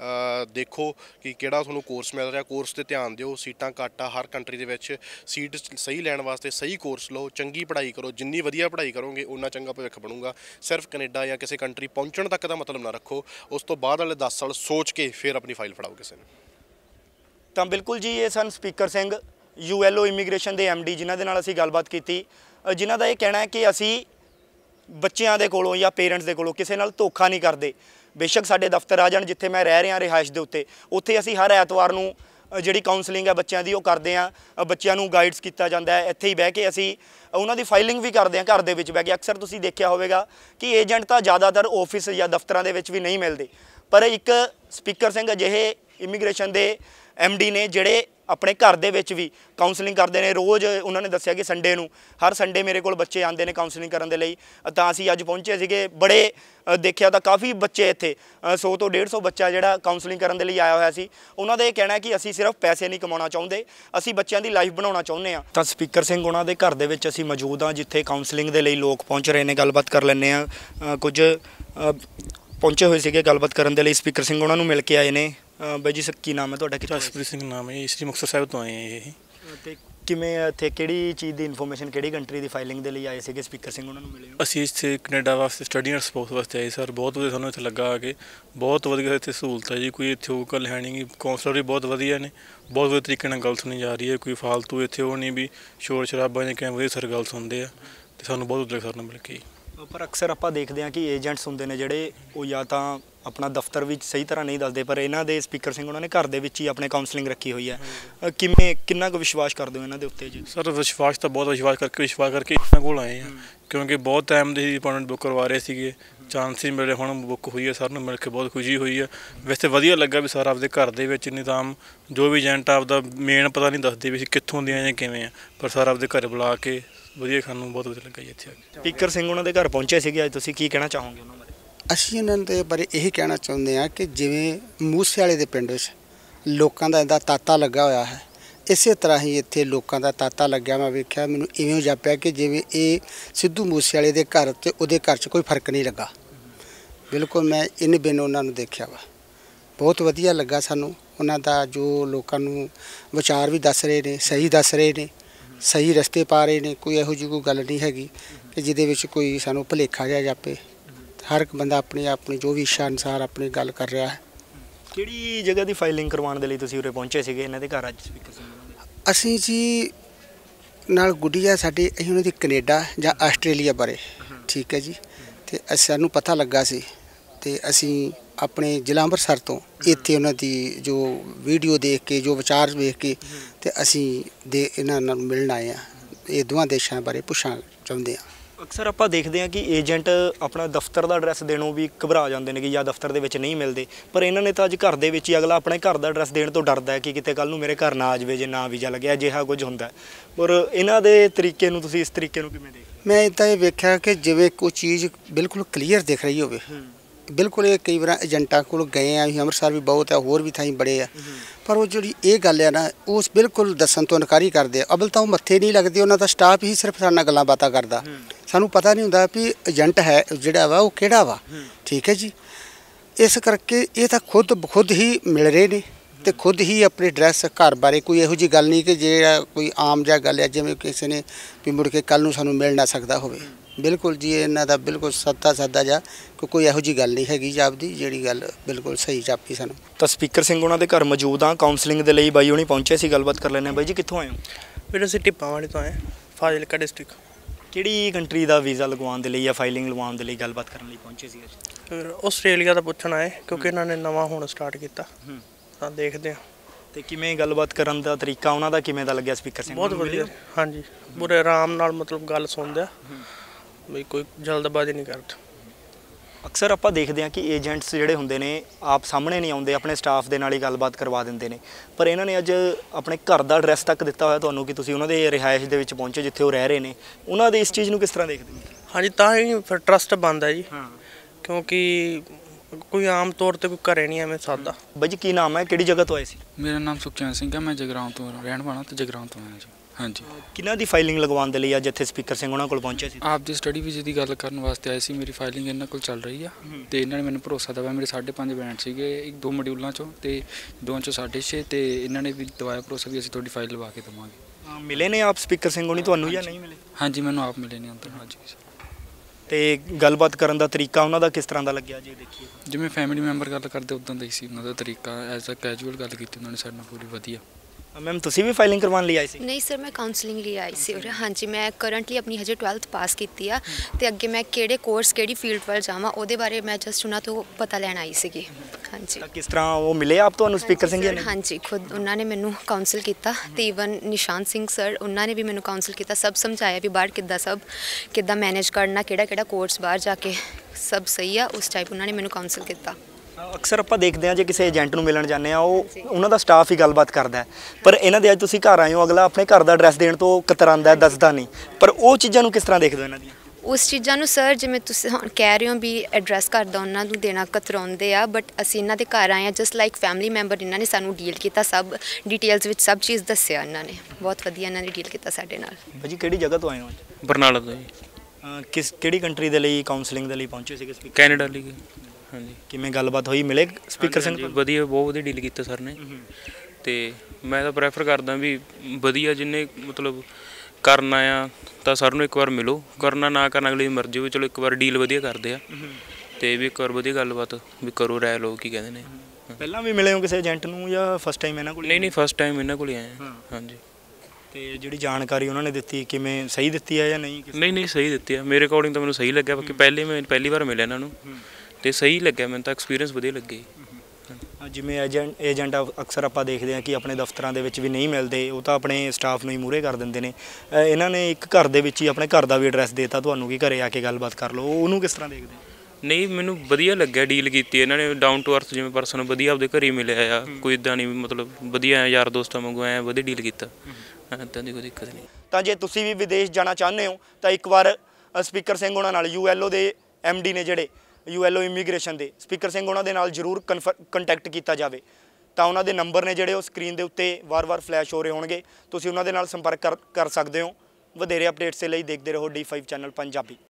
ਦੇਖੋ ਕਿ ਕਿਹੜਾ ਤੁਹਾਨੂੰ ਕੋਰਸ ਮਿਲ ਰਿਹਾ, ਕੋਰਸ 'ਤੇ ਧਿਆਨ ਦਿਓ। ਸੀਟਾਂ ਘੱਟ ਆ ਹਰ ਕੰਟਰੀ ਦੇ ਵਿੱਚ, ਸੀਟ ਸਹੀ ਲੈਣ ਵਾਸਤੇ ਸਹੀ ਕੋਰਸ ਲਓ, ਚੰਗੀ ਪੜ੍ਹਾਈ ਕਰੋ। ਜਿੰਨੀ ਵਧੀਆ ਪੜ੍ਹਾਈ ਕਰੋਗੇ ਉਨਾ ਚੰਗਾ ਭਵਿੱਖ ਬਣੂਗਾ। ਸਿਰਫ ਕੈਨੇਡਾ ਜਾਂ ਕਿਸੇ ਕੰਟਰੀ ਪਹੁੰਚਣ ਤੱਕ ਦਾ ਮਤਲਬ ਨਾ ਰੱਖੋ, ਉਸ ਤੋਂ ਬਾਅਦ ਵਾਲੇ ਦਸ ਸਾਲ ਸੋਚ ਕੇ ਫਿਰ ਆਪਣੀ ਫਾਈਲ ਫੜਾਓ ਕਿਸੇ ਨੂੰ। ਤਾਂ ਬਿਲਕੁਲ ਜੀ, ਇਹ ਸਨ Speaker Singh, U L O immigration ਦੇ ਐਮ ਡੀ, ਜਿਨ੍ਹਾਂ ਦੇ ਨਾਲ ਅਸੀਂ ਗੱਲਬਾਤ ਕੀਤੀ, ਜਿਨ੍ਹਾਂ ਦਾ ਇਹ ਕਹਿਣਾ ਹੈ ਕਿ ਅਸੀਂ ਬੱਚਿਆਂ ਦੇ ਕੋਲੋਂ ਜਾਂ ਪੇਰੈਂਟਸ ਦੇ ਕੋਲੋਂ ਕਿਸੇ ਨਾਲ ਧੋਖਾ ਨਹੀਂ ਕਰਦੇ। ਬੇਸ਼ੱਕ ਸਾਡੇ ਦਫ਼ਤਰ ਆ ਜਾਣ, ਜਿੱਥੇ ਮੈਂ ਰਹਿ ਰਿਹਾ ਰਿਹਾਇਸ਼ ਦੇ ਉੱਤੇ, ਉੱਥੇ ਅਸੀਂ ਹਰ ਐਤਵਾਰ ਨੂੰ ਜਿਹੜੀ ਕਾਉਂਸਲਿੰਗ ਹੈ ਬੱਚਿਆਂ ਦੀ ਉਹ ਕਰਦੇ ਆ, ਬੱਚਿਆਂ ਨੂੰ ਗਾਈਡਸ ਕੀਤਾ ਜਾਂਦਾ ਹੈ। ਇੱਥੇ ਹੀ ਬਹਿ ਕੇ ਅਸੀਂ ਉਹਨਾਂ ਦੀ ਫਾਈਲਿੰਗ ਵੀ ਕਰਦੇ ਹਾਂ ਘਰ ਦੇ ਵਿੱਚ ਬਹਿ ਕੇ। ਅਕਸਰ ਤੁਸੀਂ ਦੇਖਿਆ ਹੋਵੇਗਾ ਕਿ ਏਜੰਟ ਤਾਂ ਜ਼ਿਆਦਾਤਰ ਆਫਿਸ ਜਾਂ ਦਫ਼ਤਰਾਂ ਦੇ ਵਿੱਚ ਵੀ ਨਹੀਂ ਮਿਲਦੇ, ਪਰ ਇੱਕ ਸਪੀਕਰ ਸਿੰਘ ਅਜਿਹੇ ਇਮੀਗ੍ਰੇਸ਼ਨ ਦੇ ਐਮ ਡੀ ਨੇ ਜਿਹੜੇ ਆਪਣੇ ਘਰ ਦੇ ਵਿੱਚ ਵੀ ਕਾਉਂਸਲਿੰਗ ਕਰਦੇ ਨੇ। ਰੋਜ਼ ਉਹਨਾਂ ਨੇ ਦੱਸਿਆ ਕਿ ਸੰਡੇ ਨੂੰ, ਹਰ ਸੰਡੇ ਮੇਰੇ ਕੋਲ ਬੱਚੇ ਆਉਂਦੇ ਨੇ ਕਾਉਂਸਲਿੰਗ ਕਰਨ ਦੇ ਲਈ। ਤਾਂ ਅਸੀਂ ਅੱਜ ਪਹੁੰਚੇ ਸੀਗੇ, ਬੜੇ ਦੇਖਿਆ ਤਾਂ ਕਾਫੀ ਬੱਚੇ ਇੱਥੇ ਸੌ ਤੋਂ ਡੇਢ ਸੌ ਬੱਚਾ ਜਿਹੜਾ ਕਾਉਂਸਲਿੰਗ ਕਰਨ ਦੇ ਲਈ ਆਇਆ ਹੋਇਆ ਸੀ। ਉਹਨਾਂ ਦਾ ਇਹ ਕਹਿਣਾ ਕਿ ਅਸੀਂ ਸਿਰਫ ਪੈਸੇ ਨਹੀਂ ਕਮਾਉਣਾ ਚਾਹੁੰਦੇ, ਅਸੀਂ ਬੱਚਿਆਂ ਦੀ ਲਾਈਫ ਬਣਾਉਣਾ ਚਾਹੁੰਦੇ ਹਾਂ। ਤਾਂ ਸਪੀਕਰ ਸਿੰਘ ਉਹਨਾਂ ਦੇ ਘਰ ਦੇ ਵਿੱਚ ਅਸੀਂ ਮੌਜੂਦ ਹਾਂ, ਜਿੱਥੇ ਕਾਉਂਸਲਿੰਗ ਦੇ ਲਈ ਲੋਕ ਪਹੁੰਚ ਰਹੇ ਨੇ। ਗੱਲਬਾਤ ਕਰ ਲੈਂਦੇ ਹਾਂ। ਕੁਝ ਪਹੁੰਚੇ ਹੋਏ ਸੀਗੇ ਗੱਲਬਾਤ ਕਰਨ ਦੇ ਲਈ। ਸਪੀਕਰ ਸਿੰਘ ਉਹਨਾਂ ਨੂੰ ਮਿਲ ਕੇ ਆਏ ਨੇ। ਬਾਈ ਜੀ ਸਰ, ਕੀ ਨਾਮ ਹੈ ਤੁਹਾਡਾ? ਜਸਪ੍ਰੀਤ ਸਿੰਘ ਨਾਮ ਹੈ ਜੀ, ਸ੍ਰੀ ਮੁਕਤਸਰ ਸਾਹਿਬ ਤੋਂ ਆਏ ਹਾਂ। ਇਹ ਅਤੇ ਕਿਵੇਂ ਇੱਥੇ ਕਿਹੜੀ ਚੀਜ਼ ਦੀ ਇਨਫੋਰਮੇਸ਼ਨ, ਕਿਹੜੀ ਕੰਟਰੀ ਦੀ ਫਾਈਲਿੰਗ ਦੇ ਲਈ ਆਏ ਸੀਗੇ? ਸਪੀਕਰ ਸਿੰਘ ਉਹਨਾਂ ਨੂੰ ਮਿਲੇ ਹੋ? ਅਸੀਂ ਇੱਥੇ ਕੈਨੇਡਾ ਵਾਸਤੇ ਸਟੱਡੀ ਐਂਡ ਸਪੋਰਟਸ ਵਾਸਤੇ ਆਏ ਸਰ। ਬਹੁਤ ਵਧੀਆ ਸਾਨੂੰ ਇੱਥੇ ਲੱਗਾ ਆ ਕੇ, ਬਹੁਤ ਵਧੀਆ ਇੱਥੇ ਸਹੂਲਤ ਹੈ ਜੀ। ਕੋਈ ਇੱਥੇ ਉਹ ਗੱਲ ਹੈ ਨਹੀਂ ਗੀ, ਕਾਉਂਸਲਰ ਵੀ ਬਹੁਤ ਵਧੀਆ ਨੇ, ਬਹੁਤ ਵਧੀਆ ਤਰੀਕੇ ਨਾਲ ਗੱਲ ਸੁਣੀ ਜਾ ਰਹੀ ਹੈ। ਕੋਈ ਫਾਲਤੂ ਇੱਥੇ ਉਹ ਨਹੀਂ ਵੀ ਸ਼ੋਰ ਸ਼ਰਾਬਾ ਜਾਂ ਕਿਵੇਂ ਵਧੀਆ ਸਰ ਗੱਲ ਸੁਣਦੇ ਆ, ਅਤੇ ਸਾਨੂੰ ਬਹੁਤ ਵਧੀਆ ਸਰ ਨਾਲ ਮਿਲ ਕੇ। ਪਰ ਅਕਸਰ ਆਪਾਂ ਦੇਖਦੇ ਹਾਂ ਕਿ ਏਜੰਟਸ ਹੁੰਦੇ ਨੇ ਜਿਹੜੇ ਉਹ ਜਾਂ ਤਾਂ ਆਪਣਾ ਦਫ਼ਤਰ ਵਿੱਚ ਸਹੀ ਤਰ੍ਹਾਂ ਨਹੀਂ ਦੱਸਦੇ, ਪਰ ਇਹਨਾਂ ਦੇ ਸਪੀਕਰ ਸਿੰਘ ਉਹਨਾਂ ਨੇ ਘਰ ਦੇ ਵਿੱਚ ਹੀ ਆਪਣੇ ਕਾਉਂਸਲਿੰਗ ਰੱਖੀ ਹੋਈ ਹੈ। ਕਿਵੇਂ, ਕਿੰਨਾ ਕੁ ਵਿਸ਼ਵਾਸ ਕਰਦੇ ਹੋ ਇਹਨਾਂ ਦੇ ਉੱਤੇ ਜੀ? ਸਰ ਵਿਸ਼ਵਾਸ ਤਾਂ ਬਹੁਤ ਵਿਸ਼ਵਾਸ ਕਰਕੇ ਵਿਸ਼ਵਾਸ ਕਰਕੇ ਇਹਨਾਂ ਕੋਲ ਆਏ ਹਾਂ, ਕਿਉਂਕਿ ਬਹੁਤ ਟਾਈਮ ਦੇ ਅਪਾਇੰਟਮੈਂਟ ਬੁੱਕ ਕਰਵਾ ਰਹੇ ਸੀਗੇ, ਚਾਂਸ ਹੀ ਮਿਲੇ, ਹੁਣ ਬੁੱਕ ਹੋਈ ਹੈ। ਸਰ ਨੂੰ ਮਿਲ ਕੇ ਬਹੁਤ ਖੁਸ਼ੀ ਹੋਈ ਹੈ। ਵੈਸੇ ਵਧੀਆ ਲੱਗਾ ਵੀ ਸਰ ਆਪਦੇ ਘਰ ਦੇ ਵਿੱਚ ਨਿਜ਼ਾਮ, ਜੋ ਵੀ ਏਜੰਟ ਆਪਦਾ ਮੇਨ ਪਤਾ ਨਹੀਂ ਦੱਸਦੇ ਵੀ ਅਸੀਂ ਕਿੱਥੋਂ ਦੇ ਆਏ ਜਾਂ ਕਿਵੇਂ ਆ, ਪਰ ਸਰ ਆਪਦੇ ਘਰ ਬੁਲਾ ਕੇ ਵਧੀਆ, ਸਾਨੂੰ ਬਹੁਤ ਵਧੀਆ ਲੱਗਾ ਜੀ ਇੱਥੇ ਆ ਕੇ। ਸਪੀਕਰ ਸਿੰਘ ਉਹਨਾਂ ਦੇ ਘਰ ਪਹੁੰਚੇ ਸੀਗੇ ਅੱਜ, ਤੁਸੀਂ ਕੀ ਕਹਿਣਾ ਚਾਹੋਗੇ ਉਹਨਾਂ ਬਾਰੇ? ਅਸੀਂ ਇਹਨਾਂ ਦੇ ਬਾਰੇ ਇਹੀ ਕਹਿਣਾ ਚਾਹੁੰਦੇ ਹਾਂ ਕਿ ਜਿਵੇਂ ਮੂਸੇ ਵਾਲੇ ਦੇ ਪਿੰਡ ਵਿੱਚ ਲੋਕਾਂ ਦਾ ਇਹਦਾ ਤਾਂਤਾ ਲੱਗਾ ਹੋਇਆ ਹੈ, ਇਸੇ ਤਰ੍ਹਾਂ ਹੀ ਇੱਥੇ ਲੋਕਾਂ ਦਾ ਤਾਂਤਾ ਲੱਗਿਆ। ਮੈਂ ਵੇਖਿਆ, ਮੈਨੂੰ ਇਵੇਂ ਜਾਪਿਆ ਕਿ ਜਿਵੇਂ ਇਹ ਸਿੱਧੂ ਮੂਸੇ ਵਾਲੇ ਦੇ ਘਰ ਅਤੇ ਉਹਦੇ ਘਰ 'ਚ ਕੋਈ ਫਰਕ ਨਹੀਂ ਲੱਗਾ। ਬਿਲਕੁਲ ਮੈਂ ਇਨ ਬਿਨ ਉਹਨਾਂ ਨੂੰ ਦੇਖਿਆ ਵਾ, ਬਹੁਤ ਵਧੀਆ ਲੱਗਾ ਸਾਨੂੰ। ਉਹਨਾਂ ਦਾ ਜੋ ਲੋਕਾਂ ਨੂੰ ਵਿਚਾਰ ਵੀ ਦੱਸ ਰਹੇ ਨੇ, ਸਹੀ ਦੱਸ ਰਹੇ ਨੇ, ਸਹੀ ਰਸਤੇ ਪਾ ਰਹੇ ਨੇ। ਕੋਈ ਇਹੋ ਜਿਹੀ ਕੋਈ ਗੱਲ ਨਹੀਂ ਹੈਗੀ ਕਿ ਜਿਹਦੇ ਵਿੱਚ ਕੋਈ ਸਾਨੂੰ ਭੁਲੇਖਾ ਜਿਹਾ ਜਾਪੇ। ਹਰ ਇੱਕ ਬੰਦਾ ਆਪਣੀ ਆਪਣੀ ਜੋ ਵੀ ਇੱਛਾ ਅਨੁਸਾਰ ਆਪਣੀ ਗੱਲ ਕਰ ਰਿਹਾ ਹੈ। ਕਿਹੜੀ ਜਗ੍ਹਾ ਦੀ ਫਾਈਲਿੰਗ ਕਰਵਾਉਣ ਦੇ ਲਈ ਤੁਸੀਂ ਉਰੇ ਪਹੁੰਚੇ ਸੀਗੇ ਇਹਨਾਂ ਦੇ ਘਰ ਅੱਜ? ਸਪੀਕਰ ਸਿੰਘ ਅਸੀਂ ਜੀ ਨਾਲ ਗੁੱਡੀਆ ਸਾਡੇ, ਅਸੀਂ ਉਹਨਾਂ ਦੀ ਕੈਨੇਡਾ ਜਾਂ ਆਸਟ੍ਰੇਲੀਆ ਬਾਰੇ, ਠੀਕ ਹੈ ਜੀ, ਅਤੇ ਸਾਨੂੰ ਪਤਾ ਲੱਗਾ ਸੀ ਅਤੇ ਅਸੀਂ ਆਪਣੇ ਜ਼ਿਲ੍ਹਾ ਅੰਮ੍ਰਿਤਸਰ ਤੋਂ ਇੱਥੇ ਉਹਨਾਂ ਦੀ ਜੋ ਵੀਡੀਓ ਦੇਖ ਕੇ, ਜੋ ਵਿਚਾਰ ਵੇਖ ਕੇ, ਅਤੇ ਅਸੀਂ ਦੇ ਇਹਨਾਂ ਨਾਲ ਮਿਲਣ ਆਏ ਹਾਂ। ਇਹ ਦੋਵਾਂ ਦੇਸ਼ਾਂ ਬਾਰੇ ਪੁੱਛਣਾ ਚਾਹੁੰਦੇ ਹਾਂ। ਅਕਸਰ ਆਪਾਂ ਦੇਖਦੇ ਹਾਂ ਕਿ ਏਜੰਟ ਆਪਣਾ ਦਫ਼ਤਰ ਦਾ ਐਡਰੈਸ ਦੇਣੋਂ ਵੀ ਘਬਰਾ ਜਾਂਦੇ ਨੇ ਕਿ ਜਾਂ ਦਫ਼ਤਰ ਦੇ ਵਿੱਚ ਨਹੀਂ ਮਿਲਦੇ, ਪਰ ਇਹਨਾਂ ਨੇ ਤਾਂ ਅੱਜ ਘਰ ਦੇ ਵਿੱਚ ਹੀ, ਅਗਲਾ ਆਪਣੇ ਘਰ ਦਾ ਐਡਰੈਸ ਦੇਣ ਤੋਂ ਡਰਦਾ ਹੈ ਕਿ ਕਿਤੇ ਕੱਲ੍ਹ ਨੂੰ ਮੇਰੇ ਘਰ ਨਾ ਆ ਜਾਵੇ ਜੇ ਨਾ ਵੀਜ਼ਾ ਲੱਗਿਆ, ਅਜਿਹਾ ਕੁਝ ਹੁੰਦਾ। ਪਰ ਇਹਨਾਂ ਦੇ ਤਰੀਕੇ ਨੂੰ ਤੁਸੀਂ ਇਸ ਤਰੀਕੇ ਨੂੰ ਕਿਵੇਂ ਦੇਖਦੇ? ਮੈਂ ਇੱਦਾਂ ਇਹ ਵੇਖਿਆ ਕਿ ਜਿਵੇਂ ਕੋਈ ਚੀਜ਼ ਬਿਲਕੁਲ ਕਲੀਅਰ ਦਿਖ ਰਹੀ ਹੋਵੇ। ਬਿਲਕੁਲ ਇਹ ਕਈ ਵਾਰ ਏਜੰਟਾਂ ਕੋਲ ਗਏ ਆ, ਅਸੀਂ ਅੰਮ੍ਰਿਤਸਰ ਵੀ ਬਹੁਤ ਹੈ, ਹੋਰ ਵੀ ਥਾਈਂ ਬੜੇ ਆ, ਪਰ ਉਹ ਜਿਹੜੀ ਇਹ ਗੱਲ ਹੈ ਨਾ, ਉਸ ਬਿਲਕੁਲ ਦੱਸਣ ਤੋਂ ਇਨਕਾਰੀ ਕਰਦੇ ਆ। ਅਬਲ ਤਾਂ ਉਹ ਮੱਥੇ ਨਹੀਂ ਲੱਗਦੇ, ਉਹਨਾਂ ਦਾ ਸਟਾਫ ਹੀ ਸਿਰਫ ਸਾਡੇ ਨਾਲ ਗੱਲਾਂ ਬਾਤਾਂ ਕਰਦਾ। ਸਾਨੂੰ ਪਤਾ ਨਹੀਂ ਹੁੰਦਾ ਵੀ ਏਜੰਟ ਹੈ ਜਿਹੜਾ ਵਾ ਉਹ ਕਿਹੜਾ ਵਾ, ਠੀਕ ਹੈ ਜੀ। ਇਸ ਕਰਕੇ ਇਹ ਤਾਂ ਖੁਦ ਖੁਦ ਹੀ ਮਿਲ ਰਹੇ ਨੇ ਅਤੇ ਖੁਦ ਹੀ ਆਪਣੇ ਐਡਰੈਸ ਘਰ ਬਾਰੇ, ਕੋਈ ਇਹੋ ਜਿਹੀ ਗੱਲ ਨਹੀਂ ਕਿ ਜਿਹੜਾ ਕੋਈ ਆਮ ਜਿਹਾ ਗੱਲ ਹੈ ਜਿਵੇਂ ਕਿਸੇ ਨੇ ਵੀ ਮੁੜ ਕੇ ਕੱਲ੍ਹ ਨੂੰ ਸਾਨੂੰ ਮਿਲ ਨਾ ਸਕਦਾ ਹੋਵੇ। ਬਿਲਕੁਲ ਜੀ ਇਹਨਾਂ ਦਾ ਬਿਲਕੁਲ ਸਾਦਾ ਸਾਦਾ ਜਾ, ਕੋਈ ਇਹੋ ਜਿਹੀ ਗੱਲ ਨਹੀਂ ਹੈਗੀ ਜਾਪਦੀ, ਜਿਹੜੀ ਗੱਲ ਬਿਲਕੁਲ ਸਹੀ ਜਾਪੀ ਸਾਨੂੰ। ਤਾਂ ਸਪੀਕਰ ਸਿੰਘ ਉਹਨਾਂ ਦੇ ਘਰ ਮੌਜੂਦ ਹਾਂ, ਕਾਉਂਸਲਿੰਗ ਦੇ ਲਈ ਬਾਈ ਹੁਣੀ ਪਹੁੰਚੇ ਸੀ, ਗੱਲਬਾਤ ਕਰ ਲੈਂਦੇ ਹਾਂ। ਬਾਈ ਜੀ ਕਿੱਥੋਂ ਆਏ ਹੋ? ਵੀਰ ਅਸੀਂ ਟਿੱਪਾਂਵਾਲੀ ਤੋਂ ਆਏ, ਫਾਜ਼ਿਲਕਾ ਡਿਸਟ੍ਰਿਕਟ। ਕਿਹੜੀ ਕੰਟਰੀ ਦਾ ਵੀਜ਼ਾ ਲਗਵਾਉਣ ਦੇ ਲਈ ਜਾਂ ਫਾਈਲਿੰਗ ਲਗਵਾਉਣ ਦੇ ਲਈ ਗੱਲਬਾਤ ਕਰਨ ਲਈ ਪਹੁੰਚੇ ਸੀ ਅੱਜ? ਫਿਰ ਆਸਟ੍ਰੇਲੀਆ ਦਾ ਪੁੱਛਣ ਆਏ, ਕਿਉਂਕਿ ਇਹਨਾਂ ਨੇ ਨਵਾਂ ਹੁਣ ਸਟਾਰਟ ਕੀਤਾ, ਤਾਂ ਦੇਖਦੇ ਹਾਂ। ਅਤੇ ਕਿਵੇਂ ਗੱਲਬਾਤ ਕਰਨ ਦਾ ਤਰੀਕਾ ਉਹਨਾਂ ਦਾ ਕਿਵੇਂ ਦਾ ਲੱਗਿਆ ਸਪੀਕਰ ਸਿੰਘ? ਬਹੁਤ ਵਧੀਆ, ਹਾਂਜੀ, ਪੂਰੇ ਆਰਾਮ ਨਾਲ ਮਤਲਬ ਗੱਲ ਸੁਣਦੇ ਆ, ਵੀ ਕੋਈ ਜਲਦਬਾਜ਼ੀ ਨਹੀਂ ਕਰਦਾ। ਅਕਸਰ ਆਪਾਂ ਦੇਖਦੇ ਹਾਂ ਕਿ ਏਜੰਟਸ ਜਿਹੜੇ ਹੁੰਦੇ ਨੇ ਆਪ ਸਾਹਮਣੇ ਨਹੀਂ ਆਉਂਦੇ, ਆਪਣੇ ਸਟਾਫ ਦੇ ਨਾਲ ਹੀ ਗੱਲਬਾਤ ਕਰਵਾ ਦਿੰਦੇ ਨੇ, ਪਰ ਇਹਨਾਂ ਨੇ ਅੱਜ ਆਪਣੇ ਘਰ ਦਾ ਐਡਰੈਸ ਤੱਕ ਦਿੱਤਾ ਹੋਇਆ ਤੁਹਾਨੂੰ ਕਿ ਤੁਸੀਂ ਉਹਨਾਂ ਦੇ ਰਿਹਾਇਸ਼ ਦੇ ਵਿੱਚ ਪਹੁੰਚੇ ਜਿੱਥੇ ਉਹ ਰਹਿ ਰਹੇ ਨੇ। ਉਹਨਾਂ ਦੇ ਇਸ ਚੀਜ਼ ਨੂੰ ਕਿਸ ਤਰ੍ਹਾਂ ਦੇਖਦੇ ਹੋ? ਹਾਂਜੀ, ਤਾਂ ਹੀ ਫਿਰ ਟਰਸਟ ਬਣਦਾ ਜੀ, ਕਿਉਂਕਿ ਕੋਈ ਆਮ ਤੌਰ 'ਤੇ ਕੋਈ ਘਰੇ ਨਹੀਂ ਐਵੇਂ ਸਾਦਾ। ਬਾਈ ਜੀ ਕੀ ਨਾਮ ਹੈ, ਕਿਹੜੀ ਜਗ੍ਹਾ ਤੋਂ ਆਏ ਸੀ? ਮੇਰਾ ਨਾਮ ਸੁਖਚੈਨ ਸਿੰਘ ਹੈ, ਮੈਂ ਜਗਰਾਉਂ ਤੋਂ ਰਹਿਣ ਵਾਲਾ ਅਤੇ ਜਗਰਾਉਂ ਤੋਂ ਆਇਆ ਜੀ। ਹਾਂਜੀ। ਕਿਹਨਾਂ ਦੀ ਫਾਈਲਿੰਗ ਲਗਵਾਉਣ ਦੇ ਲਈ ਅੱਜ ਇੱਥੇ ਸਪੀਕਰ ਸਿੰਘ ਉਹਨਾਂ ਕੋਲ ਪਹੁੰਚੇ ਸੀ? ਆਪ ਦੀ ਸਟੱਡੀ ਵੀਜ਼ੇ ਦੀ ਗੱਲ ਕਰਨ ਵਾਸਤੇ ਆਏ ਸੀ। ਮੇਰੀ ਫਾਈਲਿੰਗ ਇਹਨਾਂ ਕੋਲ ਚੱਲ ਰਹੀ ਆ ਅਤੇ ਇਹਨਾਂ ਨੇ ਮੈਨੂੰ ਭਰੋਸਾ ਦਵਾਇਆ। ਮੇਰੇ ਸਾਢੇ ਪੰਜ ਬੈਂਡ ਸੀਗੇ ਇੱਕ ਦੋ ਮੋਡਿਊਲਾਂ 'ਚੋਂ, ਅਤੇ ਦੋਵਾਂ 'ਚੋਂ ਸਾਢੇ ਛੇ, ਅਤੇ ਇਹਨਾਂ ਨੇ ਵੀ ਦਵਾਇਆ ਭਰੋਸਾ ਵੀ ਅਸੀਂ ਤੁਹਾਡੀ ਫਾਈਲ ਲਵਾ ਕੇ ਦੇਵਾਂਗੇ। ਮਿਲੇ ਨੇ ਆਪ ਸਪੀਕਰ ਸਿੰਘ ਹੋਣੀ ਤੁਹਾਨੂੰ ਜਾਂ ਨਹੀਂ ਮਿਲੇ? ਹਾਂਜੀ, ਮੈਨੂੰ ਆਪ ਮਿਲੇ ਨੇ ਅੰਦਰ। ਹਾਂਜੀ। ਅਤੇ ਗੱਲਬਾਤ ਕਰਨ ਦਾ ਤਰੀਕਾ ਉਹਨਾਂ ਦਾ ਕਿਸ ਤਰ੍ਹਾਂ ਦਾ ਲੱਗਿਆ ਜੇ ਦੇਖੀਏ? ਜਿਵੇਂ ਫੈਮਿਲੀ ਮੈਂਬਰ ਗੱਲ ਕਰਦੇ ਉੱਦਾਂ ਦਾ ਹੀ ਸੀ ਉਹਨਾਂ ਦਾ ਤਰੀਕਾ। ਐਜ਼ ਅ ਕੈਜੂਅਲ ਗੱਲ ਕੀਤੀ ਉਹਨਾਂ ਨੇ ਸਾਡੇ ਨਾਲ, ਪੂਰੀ ਵਧੀਆ। ਮੈਮ ਤੁਸੀਂ ਵੀ ਫਾਈਲਿੰਗ ਕਰਵਾਉਣ ਲਈ ਆਏ ਸੀ? ਨਹੀਂ ਸਰ, ਮੈਂ ਕਾਉਂਸਲਿੰਗ ਲਈ ਆਈ ਸੀ ਔਰ ਹਾਂਜੀ ਮੈਂ ਕਰੰਟਲੀ ਆਪਣੀ ਹਜੇ ਟਵੈਲਥ ਪਾਸ ਕੀਤੀ ਆ ਤੇ ਅੱਗੇ ਮੈਂ ਕਿਹੜੇ ਕੋਰਸ ਕਿਹੜੀ ਫੀਲਡ ਵੱਲ ਜਾਵਾਂ ਉਹਦੇ ਬਾਰੇ ਮੈਂ ਜਸਟ ਉਹਨਾਂ ਤੋਂ ਪਤਾ ਲੈਣ ਆਈ ਸੀਗੀ। ਹਾਂਜੀ ਤਾਂ ਕਿਸ ਤਰ੍ਹਾਂ ਉਹ ਮਿਲੇ ਆਪ ਤੁਹਾਨੂੰ ਸਪੀਕਰ ਸਿੰਘ ਸਰ, ਜੀ? ਹਾਂਜੀ ਖੁਦ ਉਹਨਾਂ ਨੇ ਮੈਨੂੰ ਕਾਉਂਸਲ ਕੀਤਾ ਤੇ ਈਵਨ ਨਿਸ਼ਾਨ ਸਿੰਘ ਸਰ ਉਹਨਾਂ ਨੇ ਵੀ ਮੈਨੂੰ ਕਾਉਂਸਲ ਕੀਤਾ, ਸਭ ਸਮਝਾਇਆ ਵੀ ਬਾਹਰ ਕਿੱਦਾਂ ਸਭ ਕਿੱਦਾਂ ਮੈਨੇਜ ਕਰਨਾ, ਕਿਹੜਾ ਕਿਹੜਾ ਕੋਰਸ ਬਾਹਰ ਜਾ ਕੇ ਸਭ ਸਹੀ ਆ, ਉਸ ਟਾਈਪ ਉਹਨਾਂ ਨੇ ਮੈਨੂੰ ਕਾਉਂਸਲ ਕੀਤਾ। ਅਕਸਰ ਆਪਾਂ ਦੇਖਦੇ ਹਾਂ ਜੇ ਕਿਸੇ ਏਜੰਟ ਨੂੰ ਮਿਲਣ ਜਾਂਦੇ ਆ ਉਹ ਉਹਨਾਂ ਦਾ ਸਟਾਫ ਹੀ ਗੱਲਬਾਤ ਕਰਦਾ ਹੈ, ਪਰ ਇਹਨਾਂ ਦੇ ਅੱਜ ਤੁਸੀਂ ਘਰ ਆਏ ਹੋ ਅਗਲਾ ਆਪਣੇ ਘਰ ਦਾ ਐਡਰੈਸ ਦੇਣ ਤੋਂ ਕਤਰਾਉਂਦਾ, ਦੱਸਦਾ ਨਹੀਂ, ਪਰ ਉਹ ਚੀਜ਼ਾਂ ਨੂੰ ਕਿਸ ਤਰ੍ਹਾਂ ਦੇਖਦੇ ਹੋ ਇਹਨਾਂ ਦੀਆਂ? ਉਸ ਚੀਜ਼ਾਂ ਨੂੰ ਸਰ ਜਿਵੇਂ ਤੁਸੀਂ ਹੁਣ ਕਹਿ ਰਹੇ ਹੋ ਵੀ ਐਡਰੈਸ ਘਰ ਦਾ ਉਹਨਾਂ ਨੂੰ ਦੇਣਾ ਕਤਰਾਉਂਦੇ ਆ, ਬਟ ਅਸੀਂ ਇਹਨਾਂ ਦੇ ਘਰ ਆਏ ਆ ਜਸਟ ਲਾਈਕ ਫੈਮਿਲੀ ਮੈਂਬਰ, ਇਹਨਾਂ ਨੇ ਸਾਨੂੰ ਡੀਲ ਕੀਤਾ, ਸਭ ਡਿਟੇਲਸ ਵਿੱਚ ਸਭ ਚੀਜ਼ ਦੱਸਿਆ ਇਹਨਾਂ ਨੇ, ਬਹੁਤ ਵਧੀਆ ਇਹਨਾਂ ਨੇ ਡੀਲ ਕੀਤਾ ਸਾਡੇ ਨਾਲ। ਭਾਜੀ ਕਿਹੜੀ ਜਗ੍ਹਾ ਤੋਂ ਆਏ ਹੋ ਅੱਜ? ਬਰਨਾਲਾ ਤੋਂ ਜੀ। ਅਹ ਕਿਸ ਕਿਹੜੀ ਕੰਟਰੀ ਦੇ ਲਈ ਕਾਉਂਸਲਿੰਗ ਦੇ ਲਈ ਪਹੁੰਚੇ ਸੀਗੇ ਸਪੀਕਰ? ਕੈਨੇਡਾ ਲਈ। ਹਾਂਜੀ ਕਿਵੇਂ ਗੱਲਬਾਤ ਹੋਈ, ਮਿਲੇ ਸਪੀਕਰ ਸਿੰਘ? ਹਾਂਜੀ, ਵਧੀਆ, ਬਹੁਤ ਵਧੀਆ ਡੀਲ ਕੀਤਾ ਸਰ ਨੇ। ਤੇ ਮੈਂ ਤਾਂ ਪ੍ਰੈਫਰ ਕਰਦਾ ਵੀ ਵਧੀਆ ਜਿਹਨੇ ਮਤਲਬ ਕਰਨਾ ਆ ਤਾਂ ਸਰ ਨੂੰ ਇੱਕ ਵਾਰ ਮਿਲੋ, ਕਰਨਾ ਨਾ ਕਰਨਾ ਅਗਲੀ ਮਰਜ਼ੀ ਵੀ, ਚਲੋ ਇੱਕ ਵਾਰ ਡੀਲ ਵਧੀਆ ਕਰਦੇ ਆ ਤੇ ਵੀ ਇੱਕ ਵਾਰ ਵਧੀਆ ਗੱਲਬਾਤ ਵੀ ਕਰੋ, ਰਾਏ ਲਓ ਕੀ ਕਹਿੰਦੇ ਨੇ। ਪਹਿਲਾਂ ਵੀ ਮਿਲੇ ਹੋ ਕਿਸੇ ਏਜੰਟ ਨੂੰ ਜਾਂ ਫਸਟ ਟਾਈਮ ਇਹਨਾਂ ਕੋਲ? ਨਹੀਂ ਨਹੀਂ, ਫਸਟ ਟਾਈਮ ਇਹਨਾਂ ਕੋਲ ਹੀ ਆਏ ਹਾਂ। ਹਾਂਜੀ। ਤੇ ਜਿਹੜੀ ਜਾਣਕਾਰੀ ਉਹਨਾਂ ਨੇ ਦਿੱਤੀ ਕਿਵੇਂ ਸਹੀ ਦਿੱਤੀ ਹੈ ਜਾਂ ਨਹੀਂ? ਨਹੀਂ ਨਹੀਂ, ਸਹੀ ਦਿੱਤੀ ਆ ਮੇਰੇ ਅਕੋਰਡਿੰਗ ਤਾਂ ਮੈਨੂੰ ਸਹੀ ਲੱਗਿਆ, ਬਾਕੀ ਪਹਿਲੇ ਮੈਂ ਪਹਿਲੀ ਵਾਰ ਮਿਲਿਆ ਇਹਨਾਂ ਨੂੰ ਤੇ ਸਹੀ ਲੱਗਿਆ ਮੈਨੂੰ, ਤਾਂ ਐਕਸਪੀਰੀਅੰਸ ਵਧੀਆ ਲੱਗਿਆ। ਜਿਵੇਂ ਏਜੰਟ ਏਜੰਟ ਅਕਸਰ ਆਪਾਂ ਦੇਖਦੇ ਹਾਂ ਕਿ ਆਪਣੇ ਦਫ਼ਤਰਾਂ ਦੇ ਵਿੱਚ ਵੀ ਨਹੀਂ ਮਿਲਦੇ, ਉਹ ਤਾਂ ਆਪਣੇ ਸਟਾਫ ਨੂੰ ਹੀ ਮੂਹਰੇ ਕਰ ਦਿੰਦੇ ਨੇ, ਇਹਨਾਂ ਨੇ ਇੱਕ ਘਰ ਦੇ ਵਿੱਚ ਹੀ ਆਪਣੇ ਘਰ ਦਾ ਵੀ ਐਡਰੈਸ ਦੇਤਾ ਤੁਹਾਨੂੰ ਕਿ ਘਰੇ ਆ ਕੇ ਗੱਲਬਾਤ ਕਰ ਲਓ, ਉਹਨੂੰ ਕਿਸ ਤਰ੍ਹਾਂ ਦੇਖਦੇ? ਨਹੀਂ, ਮੈਨੂੰ ਵਧੀਆ ਲੱਗਿਆ ਡੀਲ ਕੀਤੀ ਇਹਨਾਂ ਨੇ, ਡਾਊਨ ਟੂ ਅਰਥ ਜਿਵੇਂ ਪਰਸਨ ਵਧੀਆ ਆਪਦੇ ਘਰੇ ਮਿਲਿਆ ਆ, ਕੋਈ ਇੱਦਾਂ ਨਹੀਂ ਮਤਲਬ ਵਧੀਆ ਯਾਰ ਦੋਸਤਾਂ ਵਾਂਗੂ ਐਂ ਵਧੀਆ ਡੀਲ ਕੀਤਾ, ਇੱਦਾਂ ਦੀ ਕੋਈ ਦਿੱਕਤ ਨਹੀਂ। ਤਾਂ ਜੇ ਤੁਸੀਂ ਵੀ ਵਿਦੇਸ਼ ਜਾਣਾ ਚਾਹੁੰਦੇ ਹੋ ਤਾਂ ਇੱਕ ਵਾਰ ਸਪੀਕਰ ਸਿੰਘ ਉਹਨਾਂ ਨਾਲ, ਯੂ ਐਲ ਓ ਦੇ ਐਮ ਡੀ ਨੇ ਜਿਹੜੇ, ਯੂ ਐਲ ਓ ਇਮੀਗ੍ਰੇਸ਼ਨ ਦੇ ਸਪੀਕਰ ਸਿੰਘ ਉਹਨਾਂ ਦੇ ਨਾਲ ਜ਼ਰੂਰ ਕੰਟੈਕਟ ਕੀਤਾ ਜਾਵੇ। ਤਾਂ ਉਹਨਾਂ ਦੇ ਨੰਬਰ ਨੇ ਜਿਹੜੇ ਉਹ ਸਕਰੀਨ ਦੇ ਉੱਤੇ ਵਾਰ-ਵਾਰ ਫਲੈਸ਼ ਹੋ ਰਹੇ ਹੋਣਗੇ, ਤੁਸੀਂ ਉਹਨਾਂ ਦੇ ਨਾਲ ਸੰਪਰਕ ਕਰ ਕਰ ਸਕਦੇ ਹੋ। ਵਧੇਰੇ ਅਪਡੇਟਸ ਲਈ ਦੇਖਦੇ ਰਹੋ ਡੀ ਫਾਈਵ ਚੈਨਲ ਪੰਜਾਬੀ।